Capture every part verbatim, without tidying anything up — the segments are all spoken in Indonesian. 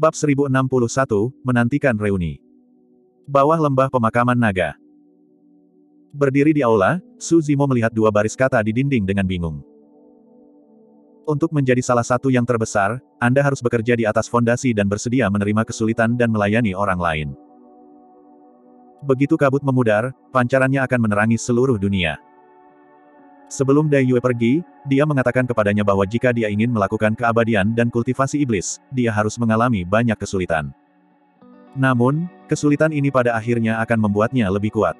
Bab seribu enam puluh satu, Menantikan Reuni. Bawah lembah pemakaman naga. Berdiri di aula, Su Zimo melihat dua baris kata di dinding dengan bingung. Untuk menjadi salah satu yang terbesar, Anda harus bekerja di atas fondasi dan bersedia menerima kesulitan dan melayani orang lain. Begitu kabut memudar, pancarannya akan menerangi seluruh dunia. Sebelum Dai Yue pergi, dia mengatakan kepadanya bahwa jika dia ingin melakukan keabadian dan kultivasi iblis, dia harus mengalami banyak kesulitan. Namun, kesulitan ini pada akhirnya akan membuatnya lebih kuat.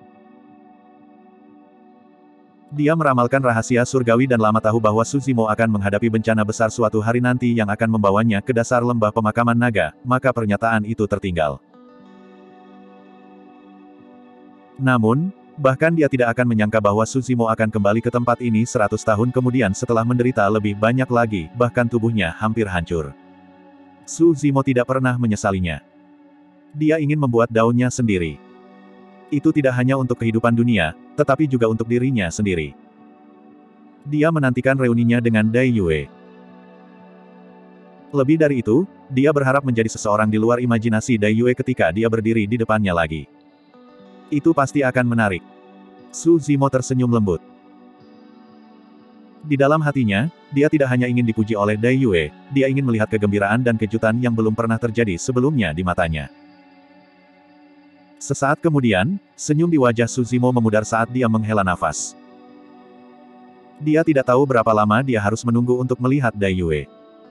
Dia meramalkan rahasia surgawi dan lama tahu bahwa Su Zimo akan menghadapi bencana besar suatu hari nanti yang akan membawanya ke dasar lembah pemakaman naga, maka pernyataan itu tertinggal. Namun, bahkan dia tidak akan menyangka bahwa Su Zimo akan kembali ke tempat ini seratus tahun kemudian setelah menderita lebih banyak lagi, bahkan tubuhnya hampir hancur. Su Zimo tidak pernah menyesalinya. Dia ingin membuat daunnya sendiri. Itu tidak hanya untuk kehidupan dunia, tetapi juga untuk dirinya sendiri. Dia menantikan reuninya dengan Dai Yue. Lebih dari itu, dia berharap menjadi seseorang di luar imajinasi Dai Yue ketika dia berdiri di depannya lagi. Itu pasti akan menarik. Su Zimo tersenyum lembut. Di dalam hatinya, dia tidak hanya ingin dipuji oleh Dai Yue, dia ingin melihat kegembiraan dan kejutan yang belum pernah terjadi sebelumnya di matanya. Sesaat kemudian, senyum di wajah Su Zimo memudar saat dia menghela nafas. Dia tidak tahu berapa lama dia harus menunggu untuk melihat Dai Yue.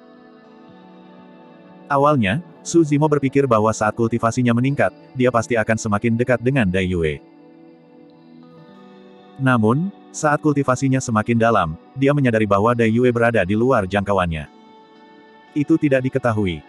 Awalnya, Su Zimo berpikir bahwa saat kultivasinya meningkat, dia pasti akan semakin dekat dengan Dai Yue. Namun, saat kultivasinya semakin dalam, dia menyadari bahwa Dai Yue berada di luar jangkauannya. Itu tidak diketahui.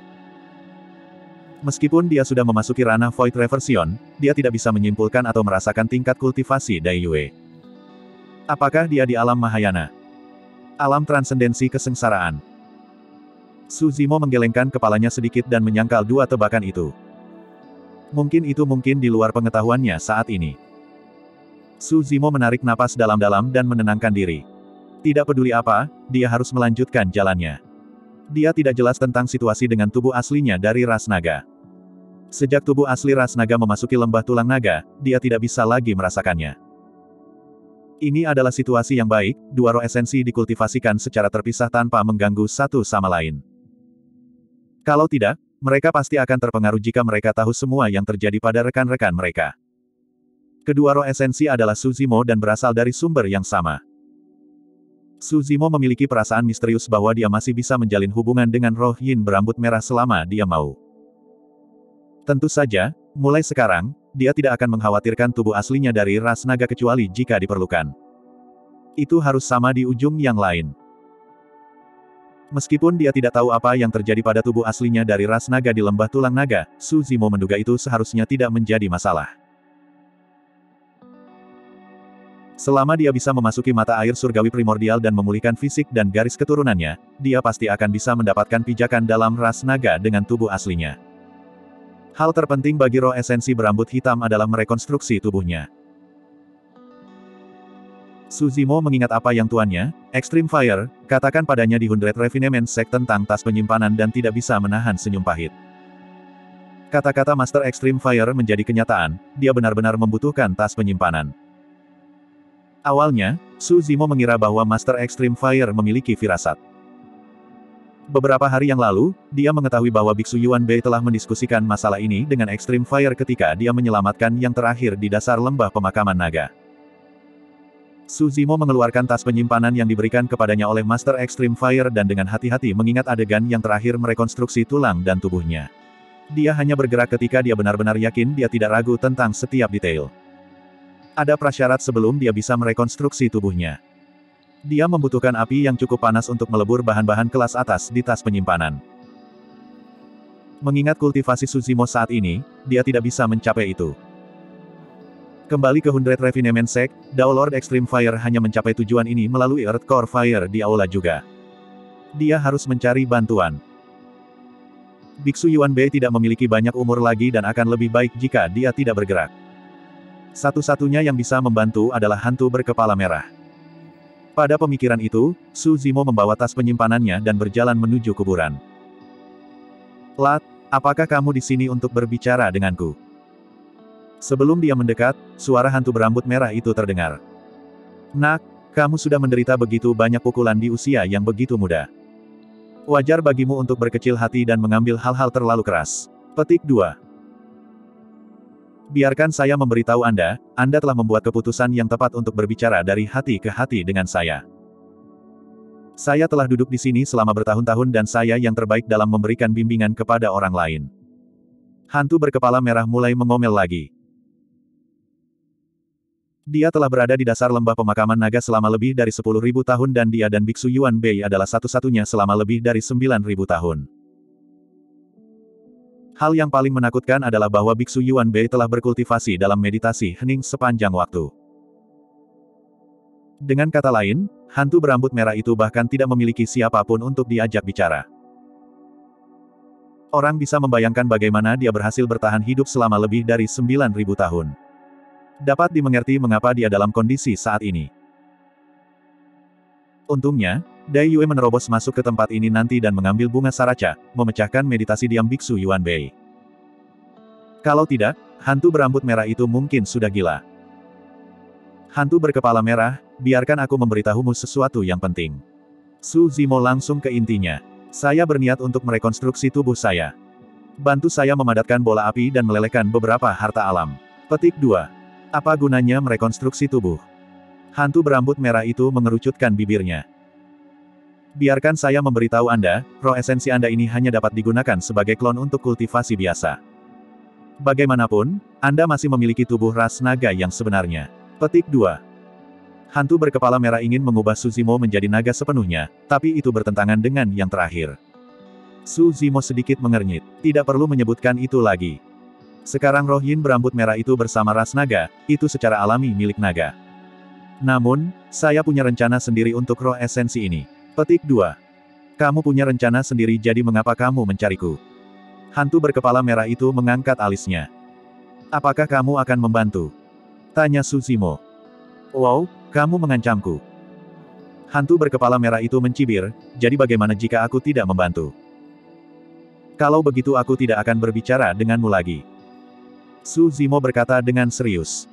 Meskipun dia sudah memasuki ranah Void Reversion, dia tidak bisa menyimpulkan atau merasakan tingkat kultivasi Dai Yue. Apakah dia di alam Mahayana? Alam transendensi kesengsaraan? Su Zimo menggelengkan kepalanya sedikit dan menyangkal dua tebakan itu. Mungkin itu mungkin di luar pengetahuannya saat ini. Su Zimo menarik napas dalam-dalam dan menenangkan diri. Tidak peduli apa, dia harus melanjutkan jalannya. Dia tidak jelas tentang situasi dengan tubuh aslinya dari ras naga. Sejak tubuh asli ras naga memasuki lembah tulang naga, dia tidak bisa lagi merasakannya. Ini adalah situasi yang baik, dua roh esensi dikultivasikan secara terpisah tanpa mengganggu satu sama lain. Kalau tidak, mereka pasti akan terpengaruh jika mereka tahu semua yang terjadi pada rekan-rekan mereka. Kedua roh esensi adalah Su Zimo dan berasal dari sumber yang sama. Su Zimo memiliki perasaan misterius bahwa dia masih bisa menjalin hubungan dengan roh yin berambut merah selama dia mau. Tentu saja, mulai sekarang, dia tidak akan mengkhawatirkan tubuh aslinya dari ras naga kecuali jika diperlukan. Itu harus sama di ujung yang lain. Meskipun dia tidak tahu apa yang terjadi pada tubuh aslinya dari ras naga di lembah tulang naga, Su Zimo menduga itu seharusnya tidak menjadi masalah. Selama dia bisa memasuki mata air surgawi primordial dan memulihkan fisik dan garis keturunannya, dia pasti akan bisa mendapatkan pijakan dalam ras naga dengan tubuh aslinya. Hal terpenting bagi roh esensi berambut hitam adalah merekonstruksi tubuhnya. Su Zimo mengingat apa yang tuannya, Extreme Fire, katakan padanya di Hundred Refinement Sect tentang tas penyimpanan dan tidak bisa menahan senyum pahit. Kata-kata Master Extreme Fire menjadi kenyataan, dia benar-benar membutuhkan tas penyimpanan. Awalnya, Su Zimo mengira bahwa Master Extreme Fire memiliki firasat. Beberapa hari yang lalu, dia mengetahui bahwa Biksu Yuan Bei telah mendiskusikan masalah ini dengan Extreme Fire ketika dia menyelamatkan yang terakhir di dasar lembah pemakaman naga. Su Zimo mengeluarkan tas penyimpanan yang diberikan kepadanya oleh Master Extreme Fire dan dengan hati-hati mengingat adegan yang terakhir merekonstruksi tulang dan tubuhnya. Dia hanya bergerak ketika dia benar-benar yakin dia tidak ragu tentang setiap detail. Ada prasyarat sebelum dia bisa merekonstruksi tubuhnya. Dia membutuhkan api yang cukup panas untuk melebur bahan-bahan kelas atas di tas penyimpanan. Mengingat kultivasi Su Zimo saat ini, dia tidak bisa mencapai itu. Kembali ke Hundred Refinement Sect, Dao Lord Extreme Fire hanya mencapai tujuan ini melalui Earth Core Fire di aula juga. Dia harus mencari bantuan. Biksu Yuan Bei tidak memiliki banyak umur lagi dan akan lebih baik jika dia tidak bergerak. Satu-satunya yang bisa membantu adalah hantu berkepala merah. Pada pemikiran itu, Su Zimo membawa tas penyimpanannya dan berjalan menuju kuburan. Lat, apakah kamu di sini untuk berbicara denganku? Sebelum dia mendekat, suara hantu berambut merah itu terdengar. Nak, kamu sudah menderita begitu banyak pukulan di usia yang begitu muda. Wajar bagimu untuk berkecil hati dan mengambil hal-hal terlalu keras. Petik dua. Biarkan saya memberitahu Anda, Anda telah membuat keputusan yang tepat untuk berbicara dari hati ke hati dengan saya. Saya telah duduk di sini selama bertahun-tahun dan saya yang terbaik dalam memberikan bimbingan kepada orang lain. Hantu berkepala merah mulai mengomel lagi. Dia telah berada di dasar lembah pemakaman naga selama lebih dari sepuluh ribu tahun dan dia dan Biksu Yuan Bei adalah satu-satunya selama lebih dari sembilan ribu tahun. Hal yang paling menakutkan adalah bahwa Biksu Yuan Bei telah berkultivasi dalam meditasi hening sepanjang waktu. Dengan kata lain, hantu berambut merah itu bahkan tidak memiliki siapapun untuk diajak bicara. Orang bisa membayangkan bagaimana dia berhasil bertahan hidup selama lebih dari sembilan ribu tahun. Dapat dimengerti mengapa dia dalam kondisi saat ini. Untungnya, Dai Yue menerobos masuk ke tempat ini nanti dan mengambil bunga saraca, memecahkan meditasi diam Biksu Yuan Bei. Kalau tidak, hantu berambut merah itu mungkin sudah gila. Hantu berkepala merah, biarkan aku memberitahumu sesuatu yang penting. Su Zimo langsung ke intinya. Saya berniat untuk merekonstruksi tubuh saya. Bantu saya memadatkan bola api dan melelehkan beberapa harta alam. Petik dua. Apa gunanya merekonstruksi tubuh? Hantu berambut merah itu mengerucutkan bibirnya. Biarkan saya memberitahu Anda, roh esensi Anda ini hanya dapat digunakan sebagai klon untuk kultivasi biasa. Bagaimanapun, Anda masih memiliki tubuh ras naga yang sebenarnya. Petik dua. Hantu berkepala merah ingin mengubah Su Zimo menjadi naga sepenuhnya, tapi itu bertentangan dengan yang terakhir. Su Zimo sedikit mengernyit. Tidak perlu menyebutkan itu lagi. Sekarang roh yin berambut merah itu bersama ras naga, itu secara alami milik naga. Namun, saya punya rencana sendiri untuk roh esensi ini. Petik dua. Kamu punya rencana sendiri jadi mengapa kamu mencariku? Hantu berkepala merah itu mengangkat alisnya. Apakah kamu akan membantu? Tanya Su Zimo. Wow, kamu mengancamku. Hantu berkepala merah itu mencibir, jadi bagaimana jika aku tidak membantu? Kalau begitu aku tidak akan berbicara denganmu lagi. Su Zimo berkata dengan serius.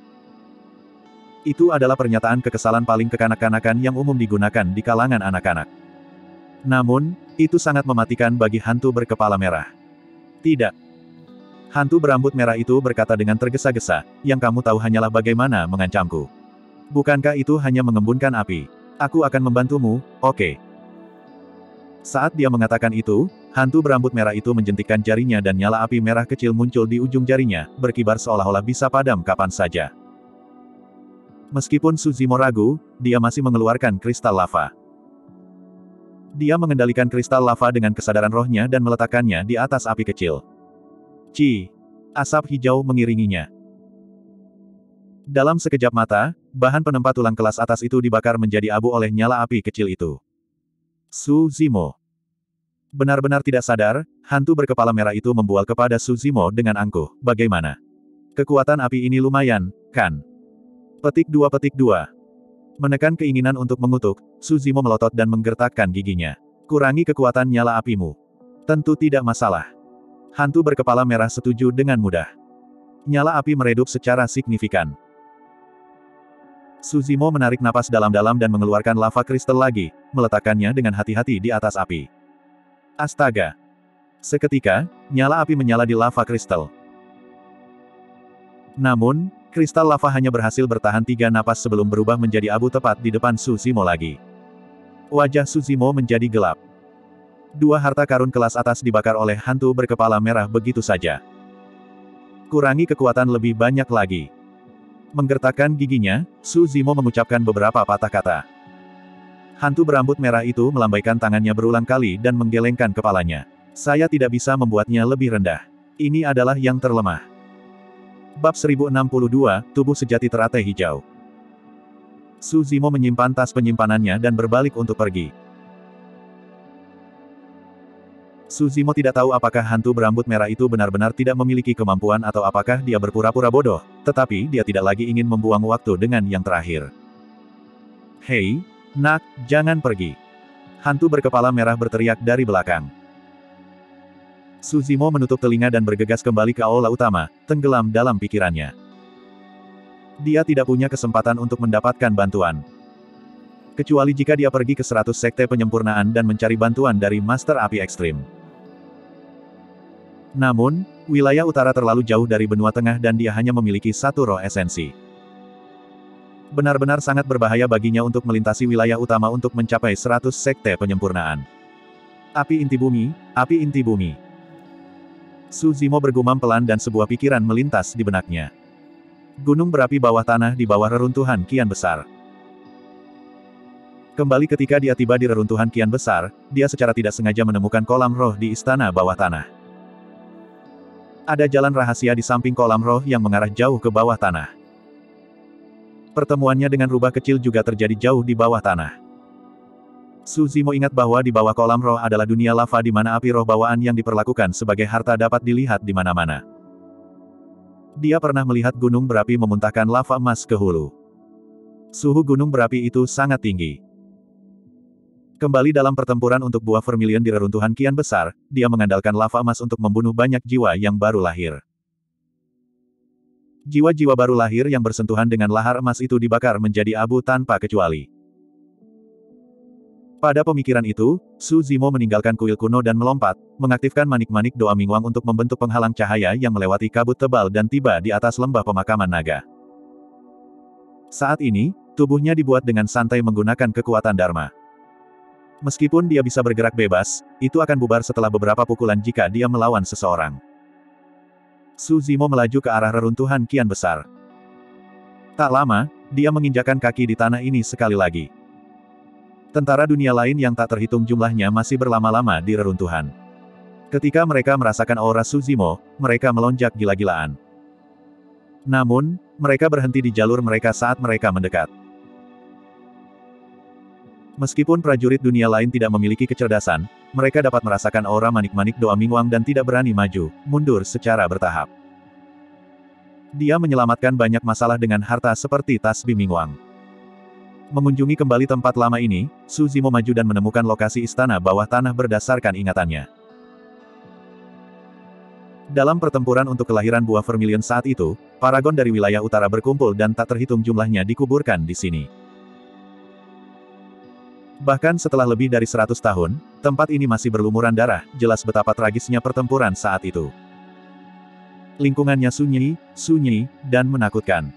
Itu adalah pernyataan kekesalan paling kekanak-kanakan yang umum digunakan di kalangan anak-anak. Namun, itu sangat mematikan bagi hantu berkepala merah. Tidak. Hantu berambut merah itu berkata dengan tergesa-gesa, yang kamu tahu hanyalah bagaimana mengancamku. Bukankah itu hanya mengembunkan api? Aku akan membantumu, oke. Saat dia mengatakan itu, hantu berambut merah itu menjentikkan jarinya dan nyala api merah kecil muncul di ujung jarinya, berkibar seolah-olah bisa padam kapan saja. Meskipun Su Zimo ragu, dia masih mengeluarkan kristal lava. Dia mengendalikan kristal lava dengan kesadaran rohnya dan meletakkannya di atas api kecil. Ci. Asap hijau mengiringinya. Dalam sekejap mata, bahan penempat tulang kelas atas itu dibakar menjadi abu oleh nyala api kecil itu. Su Zimo. Benar-benar tidak sadar, hantu berkepala merah itu membual kepada Su Zimo dengan angkuh. Bagaimana? Kekuatan api ini lumayan, kan? Petik dua petik dua. Menekan keinginan untuk mengutuk, Su Zimo melotot dan menggertakkan giginya. Kurangi kekuatan nyala apimu. Tentu tidak masalah. Hantu berkepala merah setuju dengan mudah. Nyala api meredup secara signifikan. Su Zimo menarik napas dalam-dalam dan mengeluarkan lava kristal lagi, meletakkannya dengan hati-hati di atas api. Astaga! Seketika, nyala api menyala di lava kristal. Namun, kristal lava hanya berhasil bertahan tiga napas sebelum berubah menjadi abu tepat di depan Su Zimo lagi. Wajah Su Zimo menjadi gelap. Dua harta karun kelas atas dibakar oleh hantu berkepala merah begitu saja. Kurangi kekuatan lebih banyak lagi. Menggertakkan giginya, Su Zimo mengucapkan beberapa patah kata. Hantu berambut merah itu melambaikan tangannya berulang kali dan menggelengkan kepalanya. Saya tidak bisa membuatnya lebih rendah. Ini adalah yang terlemah. Bab seribu enam puluh dua, Tubuh Sejati Teratai Hijau. Su Zimo menyimpan tas penyimpanannya dan berbalik untuk pergi. Su Zimo tidak tahu apakah hantu berambut merah itu benar-benar tidak memiliki kemampuan atau apakah dia berpura-pura bodoh, tetapi dia tidak lagi ingin membuang waktu dengan yang terakhir. Hei, nak, jangan pergi. Hantu berkepala merah berteriak dari belakang. Suzimo menutup telinga dan bergegas kembali ke aula utama, tenggelam dalam pikirannya. Dia tidak punya kesempatan untuk mendapatkan bantuan. Kecuali jika dia pergi ke seratus sekte penyempurnaan dan mencari bantuan dari Master Api Ekstrim. Namun, wilayah utara terlalu jauh dari benua tengah dan dia hanya memiliki satu roh esensi. Benar-benar sangat berbahaya baginya untuk melintasi wilayah utama untuk mencapai seratus sekte penyempurnaan. Api inti bumi, api inti bumi. Suzimo bergumam pelan dan sebuah pikiran melintas di benaknya. Gunung berapi bawah tanah di bawah reruntuhan kian besar. Kembali ketika dia tiba di reruntuhan kian besar, dia secara tidak sengaja menemukan kolam roh di istana bawah tanah. Ada jalan rahasia di samping kolam roh yang mengarah jauh ke bawah tanah. Pertemuannya dengan rubah kecil juga terjadi jauh di bawah tanah. Suzimo ingat bahwa di bawah kolam roh adalah dunia lava di mana api roh bawaan yang diperlakukan sebagai harta dapat dilihat di mana-mana. Dia pernah melihat gunung berapi memuntahkan lava emas ke hulu. Suhu gunung berapi itu sangat tinggi. Kembali dalam pertempuran untuk buah vermilion di reruntuhan kian besar, dia mengandalkan lava emas untuk membunuh banyak jiwa yang baru lahir. Jiwa-jiwa baru lahir yang bersentuhan dengan lahar emas itu dibakar menjadi abu tanpa kecuali. Pada pemikiran itu, Suzimo meninggalkan kuil kuno dan melompat, mengaktifkan manik-manik doa Mingwang untuk membentuk penghalang cahaya yang melewati kabut tebal dan tiba di atas lembah pemakaman naga. Saat ini, tubuhnya dibuat dengan santai menggunakan kekuatan Dharma. Meskipun dia bisa bergerak bebas, itu akan bubar setelah beberapa pukulan jika dia melawan seseorang. Suzimo melaju ke arah reruntuhan kian besar. Tak lama, dia menginjakan kaki di tanah ini sekali lagi. Tentara dunia lain yang tak terhitung jumlahnya masih berlama-lama di reruntuhan. Ketika mereka merasakan aura Suzimo, mereka melonjak gila-gilaan. Namun, mereka berhenti di jalur mereka saat mereka mendekat. Meskipun prajurit dunia lain tidak memiliki kecerdasan, mereka dapat merasakan aura manik-manik doa Mingwang dan tidak berani maju, mundur secara bertahap. Dia menyelamatkan banyak masalah dengan harta seperti tasbih Mingwang. Mengunjungi kembali tempat lama ini, Suzimo maju dan menemukan lokasi istana bawah tanah berdasarkan ingatannya. Dalam pertempuran untuk kelahiran buah vermilion saat itu, paragon dari wilayah utara berkumpul dan tak terhitung jumlahnya dikuburkan di sini. Bahkan setelah lebih dari seratus tahun, tempat ini masih berlumuran darah, jelas betapa tragisnya pertempuran saat itu. Lingkungannya sunyi, sunyi, dan menakutkan.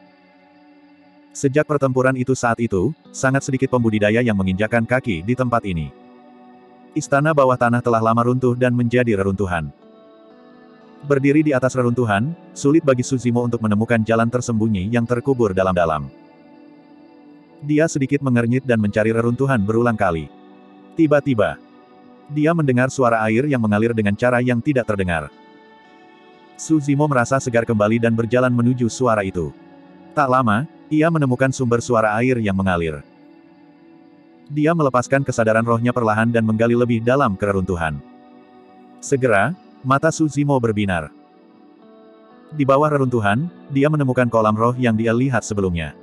Sejak pertempuran itu saat itu, sangat sedikit pembudidaya yang menginjakan kaki di tempat ini. Istana bawah tanah telah lama runtuh dan menjadi reruntuhan. Berdiri di atas reruntuhan, sulit bagi Suzimo untuk menemukan jalan tersembunyi yang terkubur dalam-dalam. Dia sedikit mengernyit dan mencari reruntuhan berulang kali. Tiba-tiba, dia mendengar suara air yang mengalir dengan cara yang tidak terdengar. Suzimo merasa segar kembali dan berjalan menuju suara itu. Tak lama, ia menemukan sumber suara air yang mengalir. Dia melepaskan kesadaran rohnya perlahan dan menggali lebih dalam ke reruntuhan. Segera, mata Suzimo berbinar. Di bawah reruntuhan, dia menemukan kolam roh yang dia lihat sebelumnya.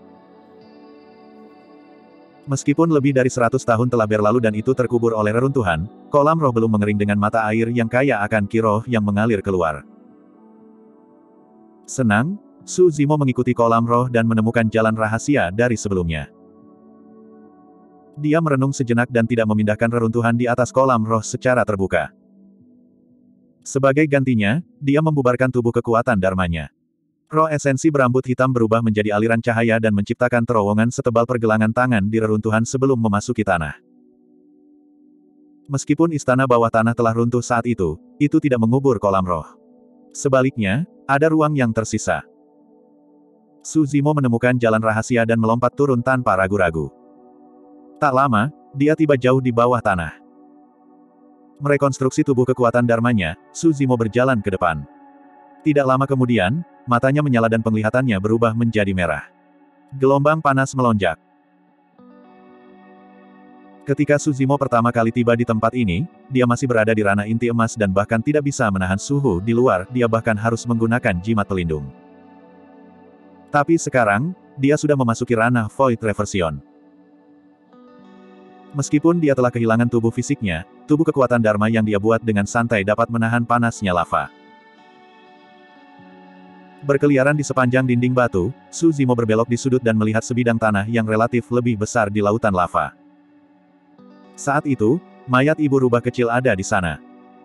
Meskipun lebih dari seratus tahun telah berlalu dan itu terkubur oleh reruntuhan, kolam roh belum mengering dengan mata air yang kaya akan ki roh yang mengalir keluar. Senang, Suzimo mengikuti kolam roh dan menemukan jalan rahasia dari sebelumnya. Dia merenung sejenak dan tidak memindahkan reruntuhan di atas kolam roh secara terbuka. Sebagai gantinya, dia membubarkan tubuh kekuatan dharmanya. Roh esensi berambut hitam berubah menjadi aliran cahaya dan menciptakan terowongan setebal pergelangan tangan di reruntuhan sebelum memasuki tanah. Meskipun istana bawah tanah telah runtuh saat itu, itu tidak mengubur kolam roh. Sebaliknya, ada ruang yang tersisa. Suzimo menemukan jalan rahasia dan melompat turun tanpa ragu-ragu. Tak lama, dia tiba jauh di bawah tanah. Merekonstruksi tubuh kekuatan dharmanya, Suzimo berjalan ke depan. Tidak lama kemudian, matanya menyala dan penglihatannya berubah menjadi merah. Gelombang panas melonjak. Ketika Suzimo pertama kali tiba di tempat ini, dia masih berada di ranah inti emas dan bahkan tidak bisa menahan suhu di luar, dia bahkan harus menggunakan jimat pelindung. Tapi sekarang, dia sudah memasuki ranah Void Reversion. Meskipun dia telah kehilangan tubuh fisiknya, tubuh kekuatan Dharma yang dia buat dengan santai dapat menahan panasnya lava. Berkeliaran di sepanjang dinding batu, Su Zimo berbelok di sudut dan melihat sebidang tanah yang relatif lebih besar di lautan lava. Saat itu, mayat ibu rubah kecil ada di sana.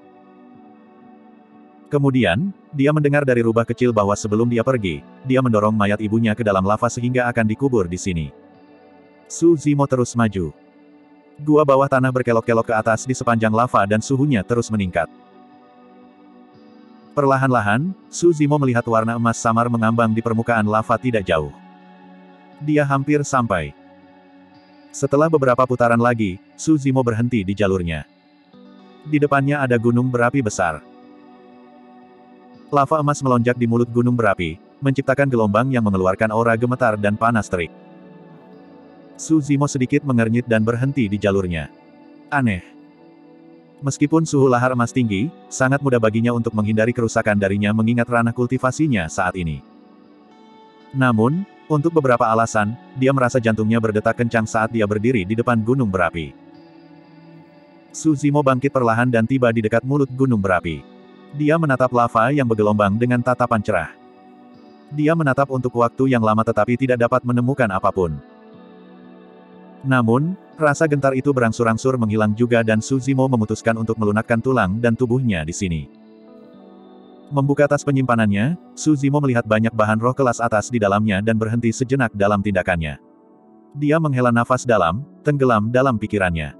Kemudian, dia mendengar dari rubah kecil bahwa sebelum dia pergi, dia mendorong mayat ibunya ke dalam lava sehingga akan dikubur di sini. Su Zimo terus maju. Gua bawah tanah berkelok-kelok ke atas di sepanjang lava dan suhunya terus meningkat. Perlahan-lahan, Su Zimo melihat warna emas samar mengambang di permukaan lava tidak jauh. Dia hampir sampai. Setelah beberapa putaran lagi, Su Zimo berhenti di jalurnya. Di depannya ada gunung berapi besar. Lava emas melonjak di mulut gunung berapi, menciptakan gelombang yang mengeluarkan aura gemetar dan panas terik. Su Zimo sedikit mengernyit dan berhenti di jalurnya. Aneh. Meskipun suhu lahar emas tinggi, sangat mudah baginya untuk menghindari kerusakan darinya mengingat ranah kultivasinya saat ini. Namun, untuk beberapa alasan, dia merasa jantungnya berdetak kencang saat dia berdiri di depan gunung berapi. Su Zimo bangkit perlahan dan tiba di dekat mulut gunung berapi. Dia menatap lava yang bergelombang dengan tatapan cerah. Dia menatap untuk waktu yang lama tetapi tidak dapat menemukan apapun. Namun, rasa gentar itu berangsur-angsur menghilang juga dan Su Zimo memutuskan untuk melunakkan tulang dan tubuhnya di sini. Membuka tas penyimpanannya, Su Zimo melihat banyak bahan roh kelas atas di dalamnya dan berhenti sejenak dalam tindakannya. Dia menghela nafas dalam, tenggelam dalam pikirannya.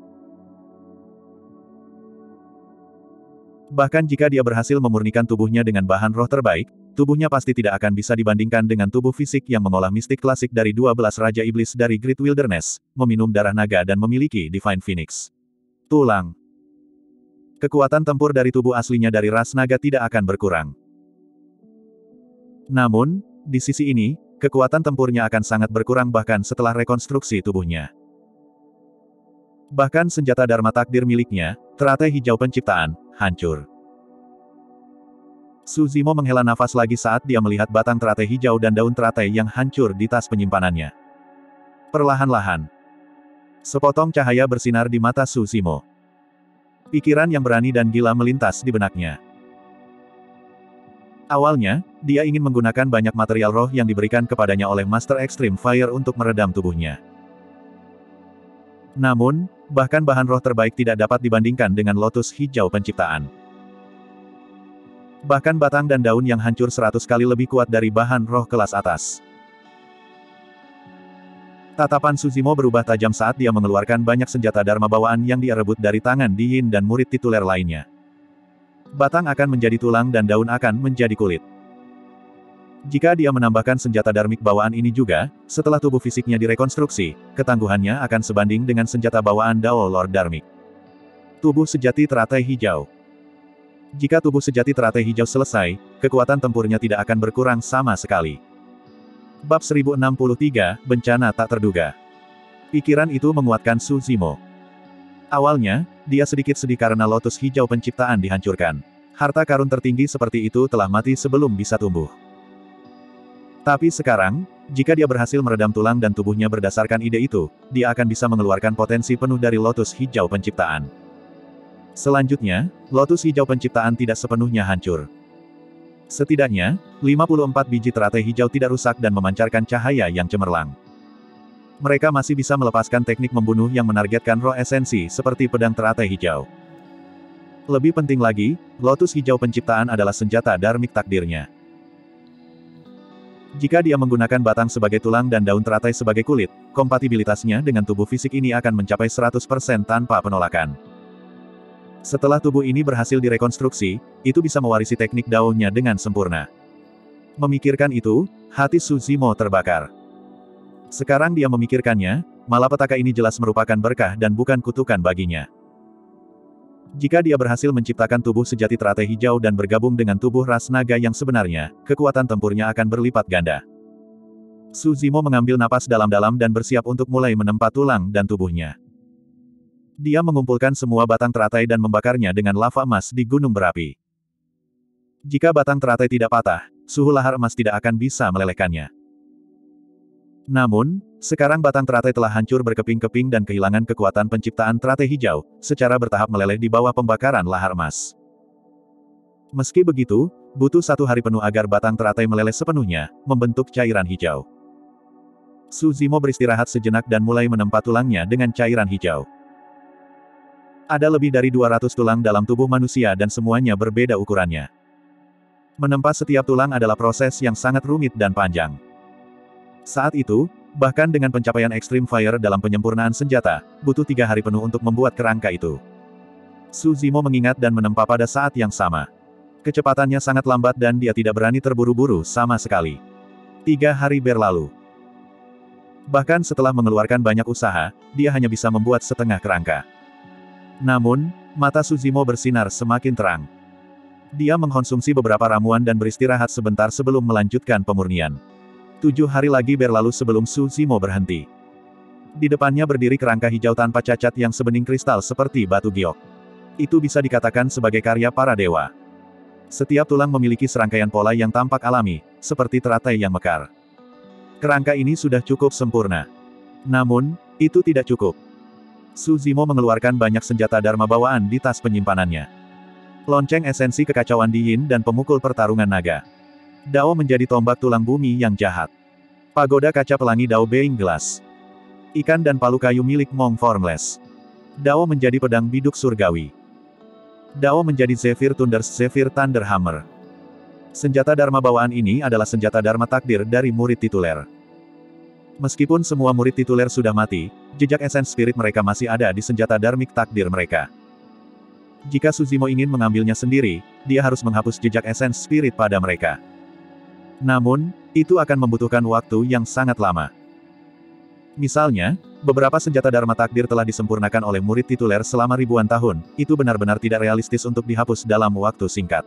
Bahkan jika dia berhasil memurnikan tubuhnya dengan bahan roh terbaik, tubuhnya pasti tidak akan bisa dibandingkan dengan tubuh fisik yang mengolah mistik klasik dari dua belas Raja Iblis dari Great Wilderness, meminum darah naga dan memiliki Divine Phoenix. Tulang. Kekuatan tempur dari tubuh aslinya dari ras naga tidak akan berkurang. Namun, di sisi ini, kekuatan tempurnya akan sangat berkurang bahkan setelah rekonstruksi tubuhnya. Bahkan senjata Dharma Takdir miliknya, teratai hijau penciptaan, hancur. Su Zimo menghela nafas lagi saat dia melihat batang teratai hijau dan daun teratai yang hancur di tas penyimpanannya. Perlahan-lahan, sepotong cahaya bersinar di mata Su Zimo. Pikiran yang berani dan gila melintas di benaknya. Awalnya, dia ingin menggunakan banyak material roh yang diberikan kepadanya oleh Master Extreme Fire untuk meredam tubuhnya. Namun, bahkan bahan roh terbaik tidak dapat dibandingkan dengan lotus hijau penciptaan. Bahkan batang dan daun yang hancur seratus kali lebih kuat dari bahan roh kelas atas. Tatapan Su Zimo berubah tajam saat dia mengeluarkan banyak senjata Dharma bawaan yang dia rebut dari tangan Di Yin dan murid tituler lainnya. Batang akan menjadi tulang dan daun akan menjadi kulit. Jika dia menambahkan senjata dharmik bawaan ini juga, setelah tubuh fisiknya direkonstruksi, ketangguhannya akan sebanding dengan senjata bawaan Dao Lord Dharmik. Tubuh sejati teratai hijau. Jika tubuh sejati teratai hijau selesai, kekuatan tempurnya tidak akan berkurang sama sekali. Bab seribu enam puluh tiga, Bencana Tak Terduga. Pikiran itu menguatkan Su Zimo. Awalnya, dia sedikit sedih karena lotus hijau penciptaan dihancurkan. Harta karun tertinggi seperti itu telah mati sebelum bisa tumbuh. Tapi sekarang, jika dia berhasil meredam tulang dan tubuhnya berdasarkan ide itu, dia akan bisa mengeluarkan potensi penuh dari lotus hijau penciptaan. Selanjutnya, lotus hijau penciptaan tidak sepenuhnya hancur. Setidaknya, lima puluh empat biji teratai hijau tidak rusak dan memancarkan cahaya yang cemerlang. Mereka masih bisa melepaskan teknik membunuh yang menargetkan roh esensi seperti pedang teratai hijau. Lebih penting lagi, lotus hijau penciptaan adalah senjata dharmik takdirnya. Jika dia menggunakan batang sebagai tulang dan daun teratai sebagai kulit, kompatibilitasnya dengan tubuh fisik ini akan mencapai seratus persen tanpa penolakan. Setelah tubuh ini berhasil direkonstruksi, itu bisa mewarisi teknik daunnya dengan sempurna. Memikirkan itu, hati Su Zimo terbakar. Sekarang dia memikirkannya, malapetaka ini jelas merupakan berkah dan bukan kutukan baginya. Jika dia berhasil menciptakan tubuh sejati teratai hijau dan bergabung dengan tubuh ras naga yang sebenarnya, kekuatan tempurnya akan berlipat ganda. Su Zimo mengambil napas dalam-dalam dan bersiap untuk mulai menempa tulang dan tubuhnya. Dia mengumpulkan semua batang teratai dan membakarnya dengan lava emas di gunung berapi. Jika batang teratai tidak patah, suhu lahar emas tidak akan bisa melelehkannya. Namun, sekarang batang teratai telah hancur berkeping-keping dan kehilangan kekuatan penciptaan teratai hijau, secara bertahap meleleh di bawah pembakaran lahar emas. Meski begitu, butuh satu hari penuh agar batang teratai meleleh sepenuhnya, membentuk cairan hijau. Su Zimo beristirahat sejenak dan mulai menempa tulangnya dengan cairan hijau. Ada lebih dari dua ratus tulang dalam tubuh manusia dan semuanya berbeda ukurannya. Menempa setiap tulang adalah proses yang sangat rumit dan panjang. Saat itu, bahkan dengan pencapaian Extreme Fire dalam penyempurnaan senjata, butuh tiga hari penuh untuk membuat kerangka itu. Su Zimo mengingat dan menempa pada saat yang sama. Kecepatannya sangat lambat dan dia tidak berani terburu-buru sama sekali. Tiga hari berlalu. Bahkan setelah mengeluarkan banyak usaha, dia hanya bisa membuat setengah kerangka. Namun, mata Su Zimo bersinar semakin terang. Dia mengkonsumsi beberapa ramuan dan beristirahat sebentar sebelum melanjutkan pemurnian. Tujuh hari lagi berlalu sebelum Su Zimo berhenti. Di depannya berdiri kerangka hijau tanpa cacat yang sebening kristal seperti batu giok. Itu bisa dikatakan sebagai karya para dewa. Setiap tulang memiliki serangkaian pola yang tampak alami, seperti teratai yang mekar. Kerangka ini sudah cukup sempurna. Namun, itu tidak cukup. Su Zimo mengeluarkan banyak senjata dharma bawaan di tas penyimpanannya. Lonceng esensi kekacauan di Yin dan pemukul pertarungan naga. Dao menjadi tombak tulang bumi yang jahat. Pagoda kaca pelangi Dao Being Gelas. Ikan dan palu kayu milik Mong Formless. Dao menjadi pedang biduk surgawi. Dao menjadi Zephyr Thunders Zephyr Thunder Hammer. Senjata dharma bawaan ini adalah senjata dharma takdir dari murid tituler. Meskipun semua murid tituler sudah mati, jejak esens spirit mereka masih ada di senjata dharmik takdir mereka. Jika Su Zimo ingin mengambilnya sendiri, dia harus menghapus jejak esens spirit pada mereka. Namun, itu akan membutuhkan waktu yang sangat lama. Misalnya, beberapa senjata dharma takdir telah disempurnakan oleh murid tituler selama ribuan tahun, itu benar-benar tidak realistis untuk dihapus dalam waktu singkat.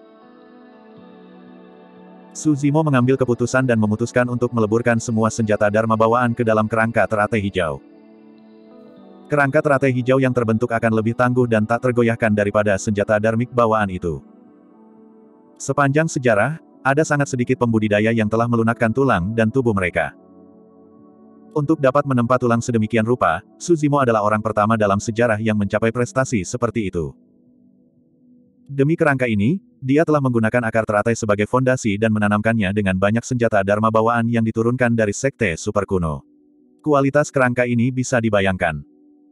Su Zimo mengambil keputusan dan memutuskan untuk meleburkan semua senjata dharma bawaan ke dalam kerangka teratai hijau. Kerangka teratai hijau yang terbentuk akan lebih tangguh dan tak tergoyahkan daripada senjata dharmik bawaan itu. Sepanjang sejarah, ada sangat sedikit pembudidaya yang telah melunakkan tulang dan tubuh mereka. Untuk dapat menempa tulang sedemikian rupa, Su Zimo adalah orang pertama dalam sejarah yang mencapai prestasi seperti itu. Demi kerangka ini, dia telah menggunakan akar teratai sebagai fondasi dan menanamkannya dengan banyak senjata dharma bawaan yang diturunkan dari sekte super kuno. Kualitas kerangka ini bisa dibayangkan.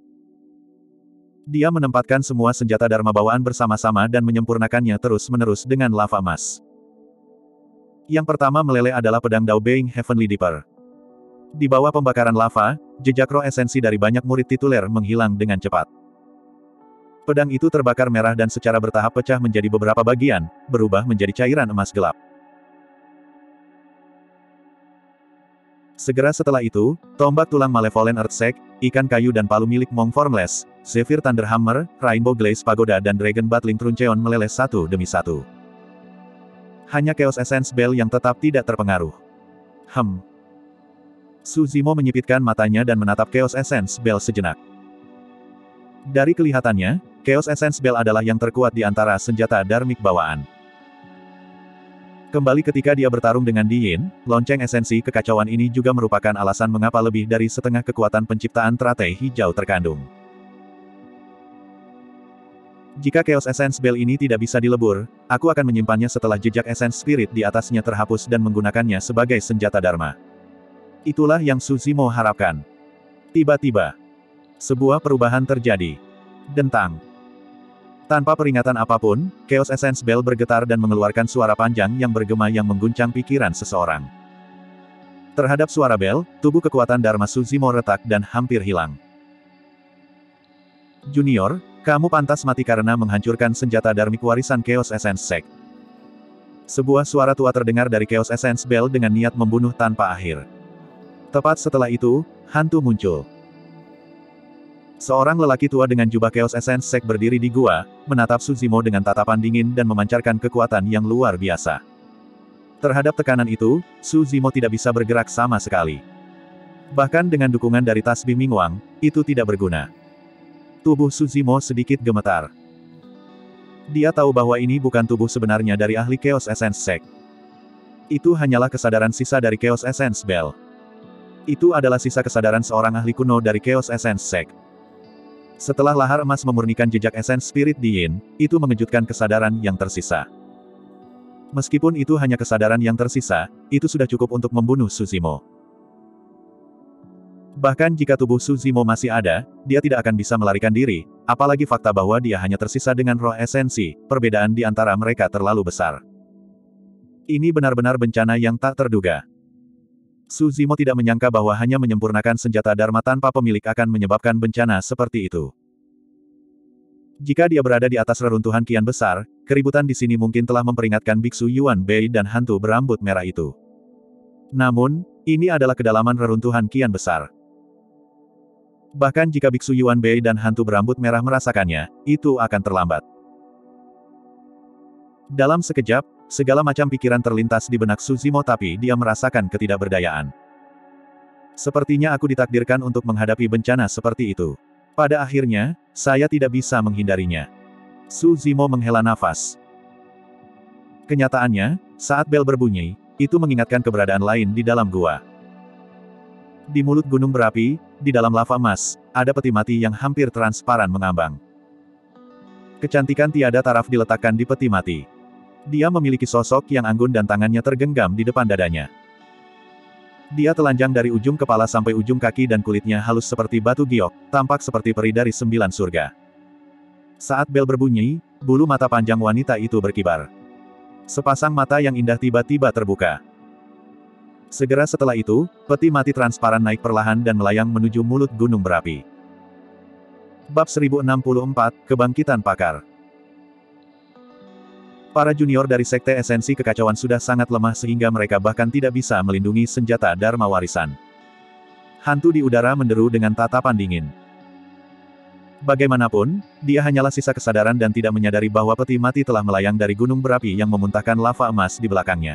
Dia menempatkan semua senjata dharma bawaan bersama-sama dan menyempurnakannya terus-menerus dengan lava emas. Yang pertama meleleh adalah pedang Dao Being Heavenly Dipper. Di bawah pembakaran lava, jejak roh esensi dari banyak murid tituler menghilang dengan cepat. Pedang itu terbakar merah dan secara bertahap pecah menjadi beberapa bagian, berubah menjadi cairan emas gelap. Segera setelah itu, tombak tulang Malevolent Earthshake, ikan kayu dan palu milik Mong Formless, Zephyr Thunder Hammer, Rainbow Glaze Pagoda dan Dragon Battling Truncheon meleleh satu demi satu. Hanya Chaos Essence Bell yang tetap tidak terpengaruh. Hem. Su Zimo menyipitkan matanya dan menatap Chaos Essence Bell sejenak. Dari kelihatannya, Chaos Essence Bell adalah yang terkuat di antara senjata dharmik bawaan. Kembali ketika dia bertarung dengan Di Yin, lonceng esensi kekacauan ini juga merupakan alasan mengapa lebih dari setengah kekuatan penciptaan teratai hijau terkandung. Jika Chaos Essence Bell ini tidak bisa dilebur, aku akan menyimpannya setelah jejak Essence Spirit di atasnya terhapus dan menggunakannya sebagai senjata dharma. Itulah yang Su Zimo harapkan. Tiba-tiba, sebuah perubahan terjadi. Dentang. Tanpa peringatan apapun, Chaos Essence Bell bergetar dan mengeluarkan suara panjang yang bergema yang mengguncang pikiran seseorang. Terhadap suara bel, tubuh kekuatan Dharma Su Zimo retak dan hampir hilang. Junior, kamu pantas mati karena menghancurkan senjata dharmik warisan Chaos Essence Sect. Sebuah suara tua terdengar dari Chaos Essence Bell dengan niat membunuh tanpa akhir. Tepat setelah itu, hantu muncul. Seorang lelaki tua dengan jubah Chaos Essence Sect berdiri di gua, menatap Su Zimo dengan tatapan dingin dan memancarkan kekuatan yang luar biasa. Terhadap tekanan itu, Su Zimo tidak bisa bergerak sama sekali. Bahkan dengan dukungan dari tasbih Mingwang, itu tidak berguna. Tubuh Su Zimo sedikit gemetar. Dia tahu bahwa ini bukan tubuh sebenarnya dari ahli Chaos Essence Sect. Itu hanyalah kesadaran sisa dari Chaos Essence Bell. Itu adalah sisa kesadaran seorang ahli kuno dari Chaos Essence Sect. Setelah lahar emas memurnikan jejak Essence Spirit di Yin, itu mengejutkan kesadaran yang tersisa. Meskipun itu hanya kesadaran yang tersisa, itu sudah cukup untuk membunuh Su Zimo. Bahkan jika tubuh Su Zimo masih ada, dia tidak akan bisa melarikan diri, apalagi fakta bahwa dia hanya tersisa dengan roh esensi, perbedaan di antara mereka terlalu besar. Ini benar-benar bencana yang tak terduga. Su Zimo tidak menyangka bahwa hanya menyempurnakan senjata Dharma tanpa pemilik akan menyebabkan bencana seperti itu. Jika dia berada di atas reruntuhan kian besar, keributan di sini mungkin telah memperingatkan Biksu Yuan Bei dan hantu berambut merah itu. Namun, ini adalah kedalaman reruntuhan kian besar. Bahkan jika Biksu Yuan Bei dan hantu berambut merah merasakannya, itu akan terlambat. Dalam sekejap, segala macam pikiran terlintas di benak Su Zimo tapi dia merasakan ketidakberdayaan. Sepertinya aku ditakdirkan untuk menghadapi bencana seperti itu. Pada akhirnya, saya tidak bisa menghindarinya. Su Zimo menghela nafas. Kenyataannya, saat bel berbunyi, itu mengingatkan keberadaan lain di dalam gua. Di mulut gunung berapi, di dalam lava emas, ada peti mati yang hampir transparan mengambang. Kecantikan tiada taraf diletakkan di peti mati. Dia memiliki sosok yang anggun dan tangannya tergenggam di depan dadanya. Dia telanjang dari ujung kepala sampai ujung kaki dan kulitnya halus seperti batu giok, tampak seperti peri dari sembilan surga. Saat bel berbunyi, bulu mata panjang wanita itu berkibar. Sepasang mata yang indah tiba-tiba terbuka. Segera setelah itu, peti mati transparan naik perlahan dan melayang menuju mulut gunung berapi. Bab seribu enam puluh empat, Kebangkitan Pakar. Para junior dari Sekte Esensi Kekacauan sudah sangat lemah sehingga mereka bahkan tidak bisa melindungi senjata Dharma Warisan. Hantu di udara menderu dengan tatapan dingin. Bagaimanapun, dia hanyalah sisa kesadaran dan tidak menyadari bahwa peti mati telah melayang dari gunung berapi yang memuntahkan lava emas di belakangnya.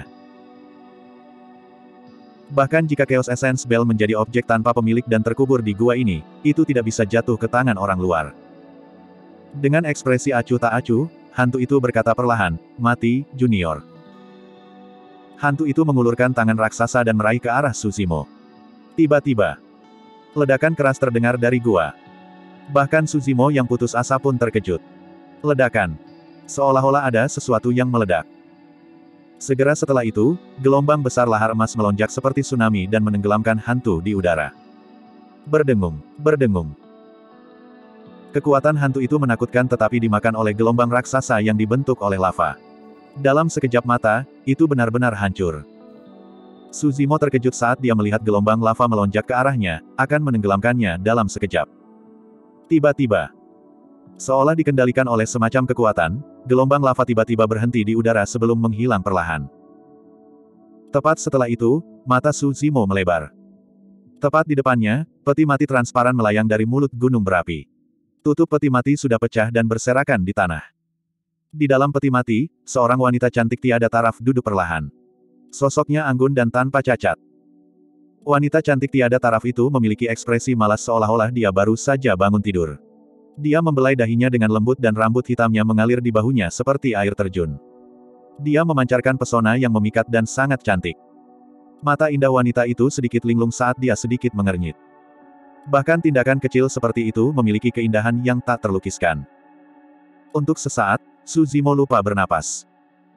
Bahkan jika Chaos Essence Bell menjadi objek tanpa pemilik dan terkubur di gua ini, itu tidak bisa jatuh ke tangan orang luar. Dengan ekspresi acuh tak acuh, hantu itu berkata perlahan, "Mati, Junior." Hantu itu mengulurkan tangan raksasa dan meraih ke arah Su Zimo. Tiba-tiba, ledakan keras terdengar dari gua. Bahkan Su Zimo yang putus asa pun terkejut. Ledakan. Seolah-olah ada sesuatu yang meledak. Segera setelah itu, gelombang besar lahar emas melonjak seperti tsunami dan menenggelamkan hantu di udara. Berdengung, berdengung. Kekuatan hantu itu menakutkan tetapi dimakan oleh gelombang raksasa yang dibentuk oleh lava. Dalam sekejap mata, itu benar-benar hancur. Su Zimo terkejut saat dia melihat gelombang lava melonjak ke arahnya, akan menenggelamkannya dalam sekejap. Tiba-tiba, seolah dikendalikan oleh semacam kekuatan, gelombang lava tiba-tiba berhenti di udara sebelum menghilang perlahan. Tepat setelah itu, mata Su Zimo melebar. Tepat di depannya, peti mati transparan melayang dari mulut gunung berapi. Tutup peti mati sudah pecah dan berserakan di tanah. Di dalam peti mati, seorang wanita cantik tiada taraf duduk perlahan. Sosoknya anggun dan tanpa cacat. Wanita cantik tiada taraf itu memiliki ekspresi malas seolah-olah dia baru saja bangun tidur. Dia membelai dahinya dengan lembut dan rambut hitamnya mengalir di bahunya seperti air terjun. Dia memancarkan pesona yang memikat dan sangat cantik. Mata indah wanita itu sedikit linglung saat dia sedikit mengernyit. Bahkan tindakan kecil seperti itu memiliki keindahan yang tak terlukiskan. Untuk sesaat, Su Zimo lupa bernapas.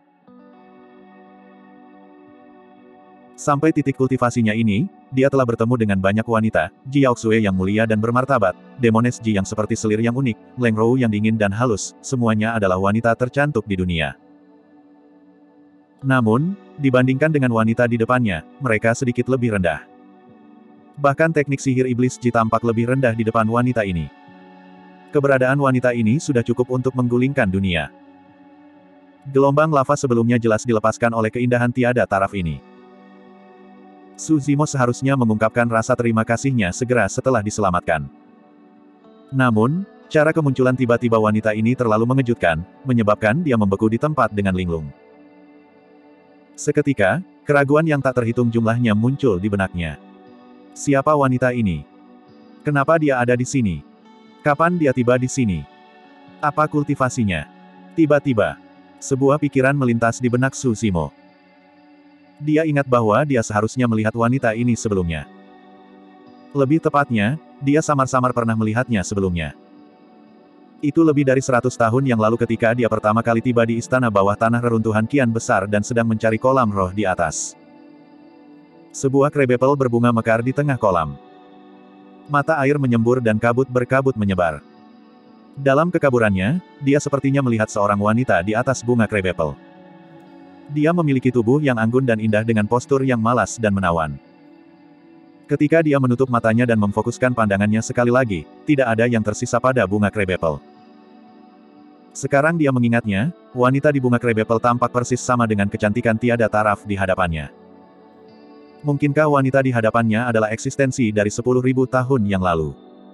Sampai titik kultivasinya ini, dia telah bertemu dengan banyak wanita, Ji Yaoxue yang mulia dan bermartabat, Demones Ji yang seperti selir yang unik, Leng Rou yang dingin dan halus, semuanya adalah wanita tercantik di dunia. Namun, dibandingkan dengan wanita di depannya, mereka sedikit lebih rendah. Bahkan teknik sihir iblis Ji tampak lebih rendah di depan wanita ini. Keberadaan wanita ini sudah cukup untuk menggulingkan dunia. Gelombang lava sebelumnya jelas dilepaskan oleh keindahan tiada taraf ini. Su Zimo seharusnya mengungkapkan rasa terima kasihnya segera setelah diselamatkan. Namun, cara kemunculan tiba-tiba wanita ini terlalu mengejutkan, menyebabkan dia membeku di tempat dengan linglung. Seketika, keraguan yang tak terhitung jumlahnya muncul di benaknya. Siapa wanita ini? Kenapa dia ada di sini? Kapan dia tiba di sini? Apa kultivasinya? Tiba-tiba, sebuah pikiran melintas di benak Su Zimo. Dia ingat bahwa dia seharusnya melihat wanita ini sebelumnya. Lebih tepatnya, dia samar-samar pernah melihatnya sebelumnya. Itu lebih dari seratus tahun yang lalu ketika dia pertama kali tiba di istana bawah tanah reruntuhan kian besar dan sedang mencari kolam roh di atas. Sebuah krebepel berbunga mekar di tengah kolam. Mata air menyembur dan kabut berkabut menyebar. Dalam kekaburannya, dia sepertinya melihat seorang wanita di atas bunga krebepel. Dia memiliki tubuh yang anggun dan indah dengan postur yang malas dan menawan. Ketika dia menutup matanya dan memfokuskan pandangannya sekali lagi, tidak ada yang tersisa pada bunga krebepel. Sekarang dia mengingatnya, wanita di bunga krebepel tampak persis sama dengan kecantikan tiada taraf di hadapannya. Mungkinkah wanita di hadapannya adalah eksistensi dari sepuluh ribu tahun yang lalu?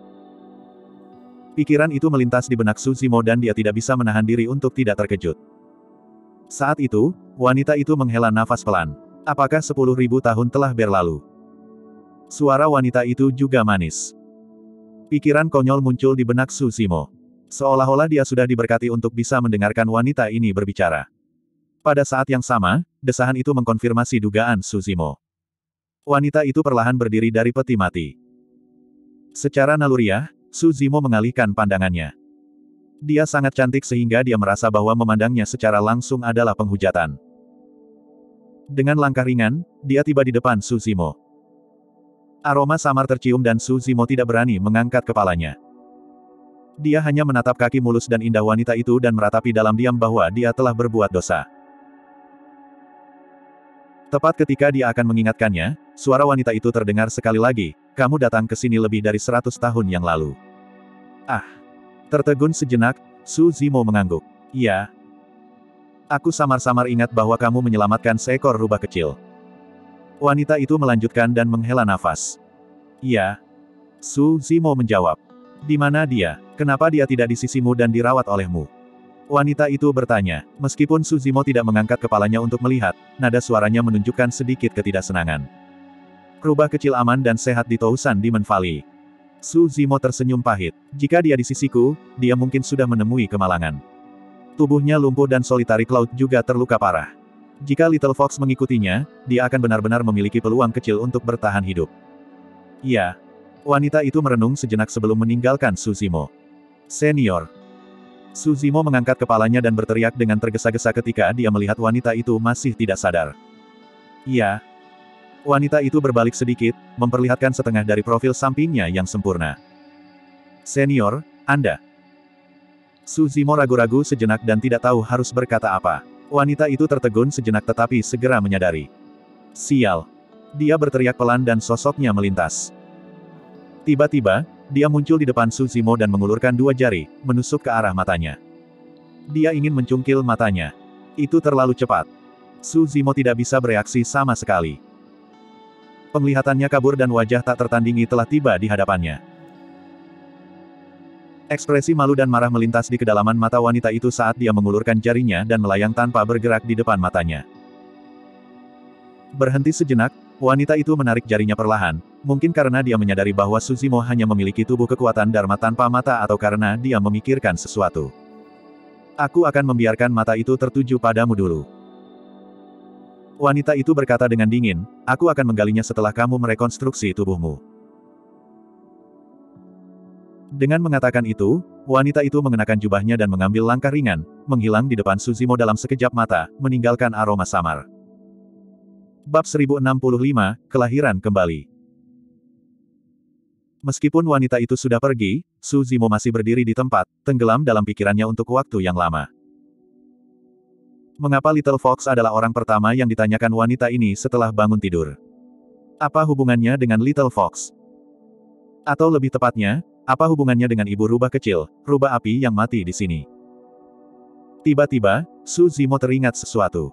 Pikiran itu melintas di benak Su Zimo dan dia tidak bisa menahan diri untuk tidak terkejut. Saat itu, wanita itu menghela nafas pelan. Apakah sepuluh ribu tahun telah berlalu? Suara wanita itu juga manis. Pikiran konyol muncul di benak Su Zimo. Seolah-olah dia sudah diberkati untuk bisa mendengarkan wanita ini berbicara. Pada saat yang sama, desahan itu mengkonfirmasi dugaan Su Zimo. Wanita itu perlahan berdiri dari peti mati. Secara naluriah, Su Zimo mengalihkan pandangannya. Dia sangat cantik sehingga dia merasa bahwa memandangnya secara langsung adalah penghujatan. Dengan langkah ringan, dia tiba di depan Su Zimo. Aroma samar tercium dan Su Zimo tidak berani mengangkat kepalanya. Dia hanya menatap kaki mulus dan indah wanita itu dan meratapi dalam diam bahwa dia telah berbuat dosa. Tepat ketika dia akan mengingatkannya, suara wanita itu terdengar sekali lagi, "Kamu datang ke sini lebih dari seratus tahun yang lalu." Ah! Tertegun sejenak, Su Zimo mengangguk. "Iya. Aku samar-samar ingat bahwa kamu menyelamatkan seekor rubah kecil." Wanita itu melanjutkan dan menghela nafas. "Iya." Su Zimo menjawab. "Di mana dia? Kenapa dia tidak di sisimu dan dirawat olehmu?" Wanita itu bertanya. Meskipun Su Zimo tidak mengangkat kepalanya untuk melihat, nada suaranya menunjukkan sedikit ketidaksenangan. "Rubah kecil aman dan sehat di Tousan Demon Valley." Su Zimo tersenyum pahit. "Jika dia di sisiku, dia mungkin sudah menemui kemalangan." Tubuhnya lumpuh dan Solitary Cloud juga terluka parah. Jika Little Fox mengikutinya, dia akan benar-benar memiliki peluang kecil untuk bertahan hidup. "Iya." Wanita itu merenung sejenak sebelum meninggalkan Su Zimo. "Senior." Su Zimo mengangkat kepalanya dan berteriak dengan tergesa-gesa ketika dia melihat wanita itu masih tidak sadar. "Iya." Wanita itu berbalik sedikit, memperlihatkan setengah dari profil sampingnya yang sempurna. "Senior, Anda." Su Zimo ragu-ragu sejenak dan tidak tahu harus berkata apa. Wanita itu tertegun sejenak tetapi segera menyadari. "Sial." Dia berteriak pelan dan sosoknya melintas. Tiba-tiba, dia muncul di depan Su Zimo dan mengulurkan dua jari, menusuk ke arah matanya. Dia ingin mencungkil matanya. Itu terlalu cepat. Su Zimo tidak bisa bereaksi sama sekali. Penglihatannya kabur dan wajah tak tertandingi telah tiba di hadapannya. Ekspresi malu dan marah melintas di kedalaman mata wanita itu saat dia mengulurkan jarinya dan melayang tanpa bergerak di depan matanya. Berhenti sejenak, wanita itu menarik jarinya perlahan, mungkin karena dia menyadari bahwa Su Zimo hanya memiliki tubuh kekuatan Dharma tanpa mata atau karena dia memikirkan sesuatu. "Aku akan membiarkan mata itu tertuju padamu dulu." Wanita itu berkata dengan dingin, "Aku akan menggalinya setelah kamu merekonstruksi tubuhmu." Dengan mengatakan itu, wanita itu mengenakan jubahnya dan mengambil langkah ringan, menghilang di depan Su Zimo dalam sekejap mata, meninggalkan aroma samar. Bab seribu enam puluh lima, Kelahiran Kembali. Meskipun wanita itu sudah pergi, Su Zimo masih berdiri di tempat, tenggelam dalam pikirannya untuk waktu yang lama. Mengapa Little Fox adalah orang pertama yang ditanyakan wanita ini setelah bangun tidur? Apa hubungannya dengan Little Fox? Atau lebih tepatnya, apa hubungannya dengan ibu rubah kecil, rubah api yang mati di sini? Tiba-tiba, Su Zimo teringat sesuatu.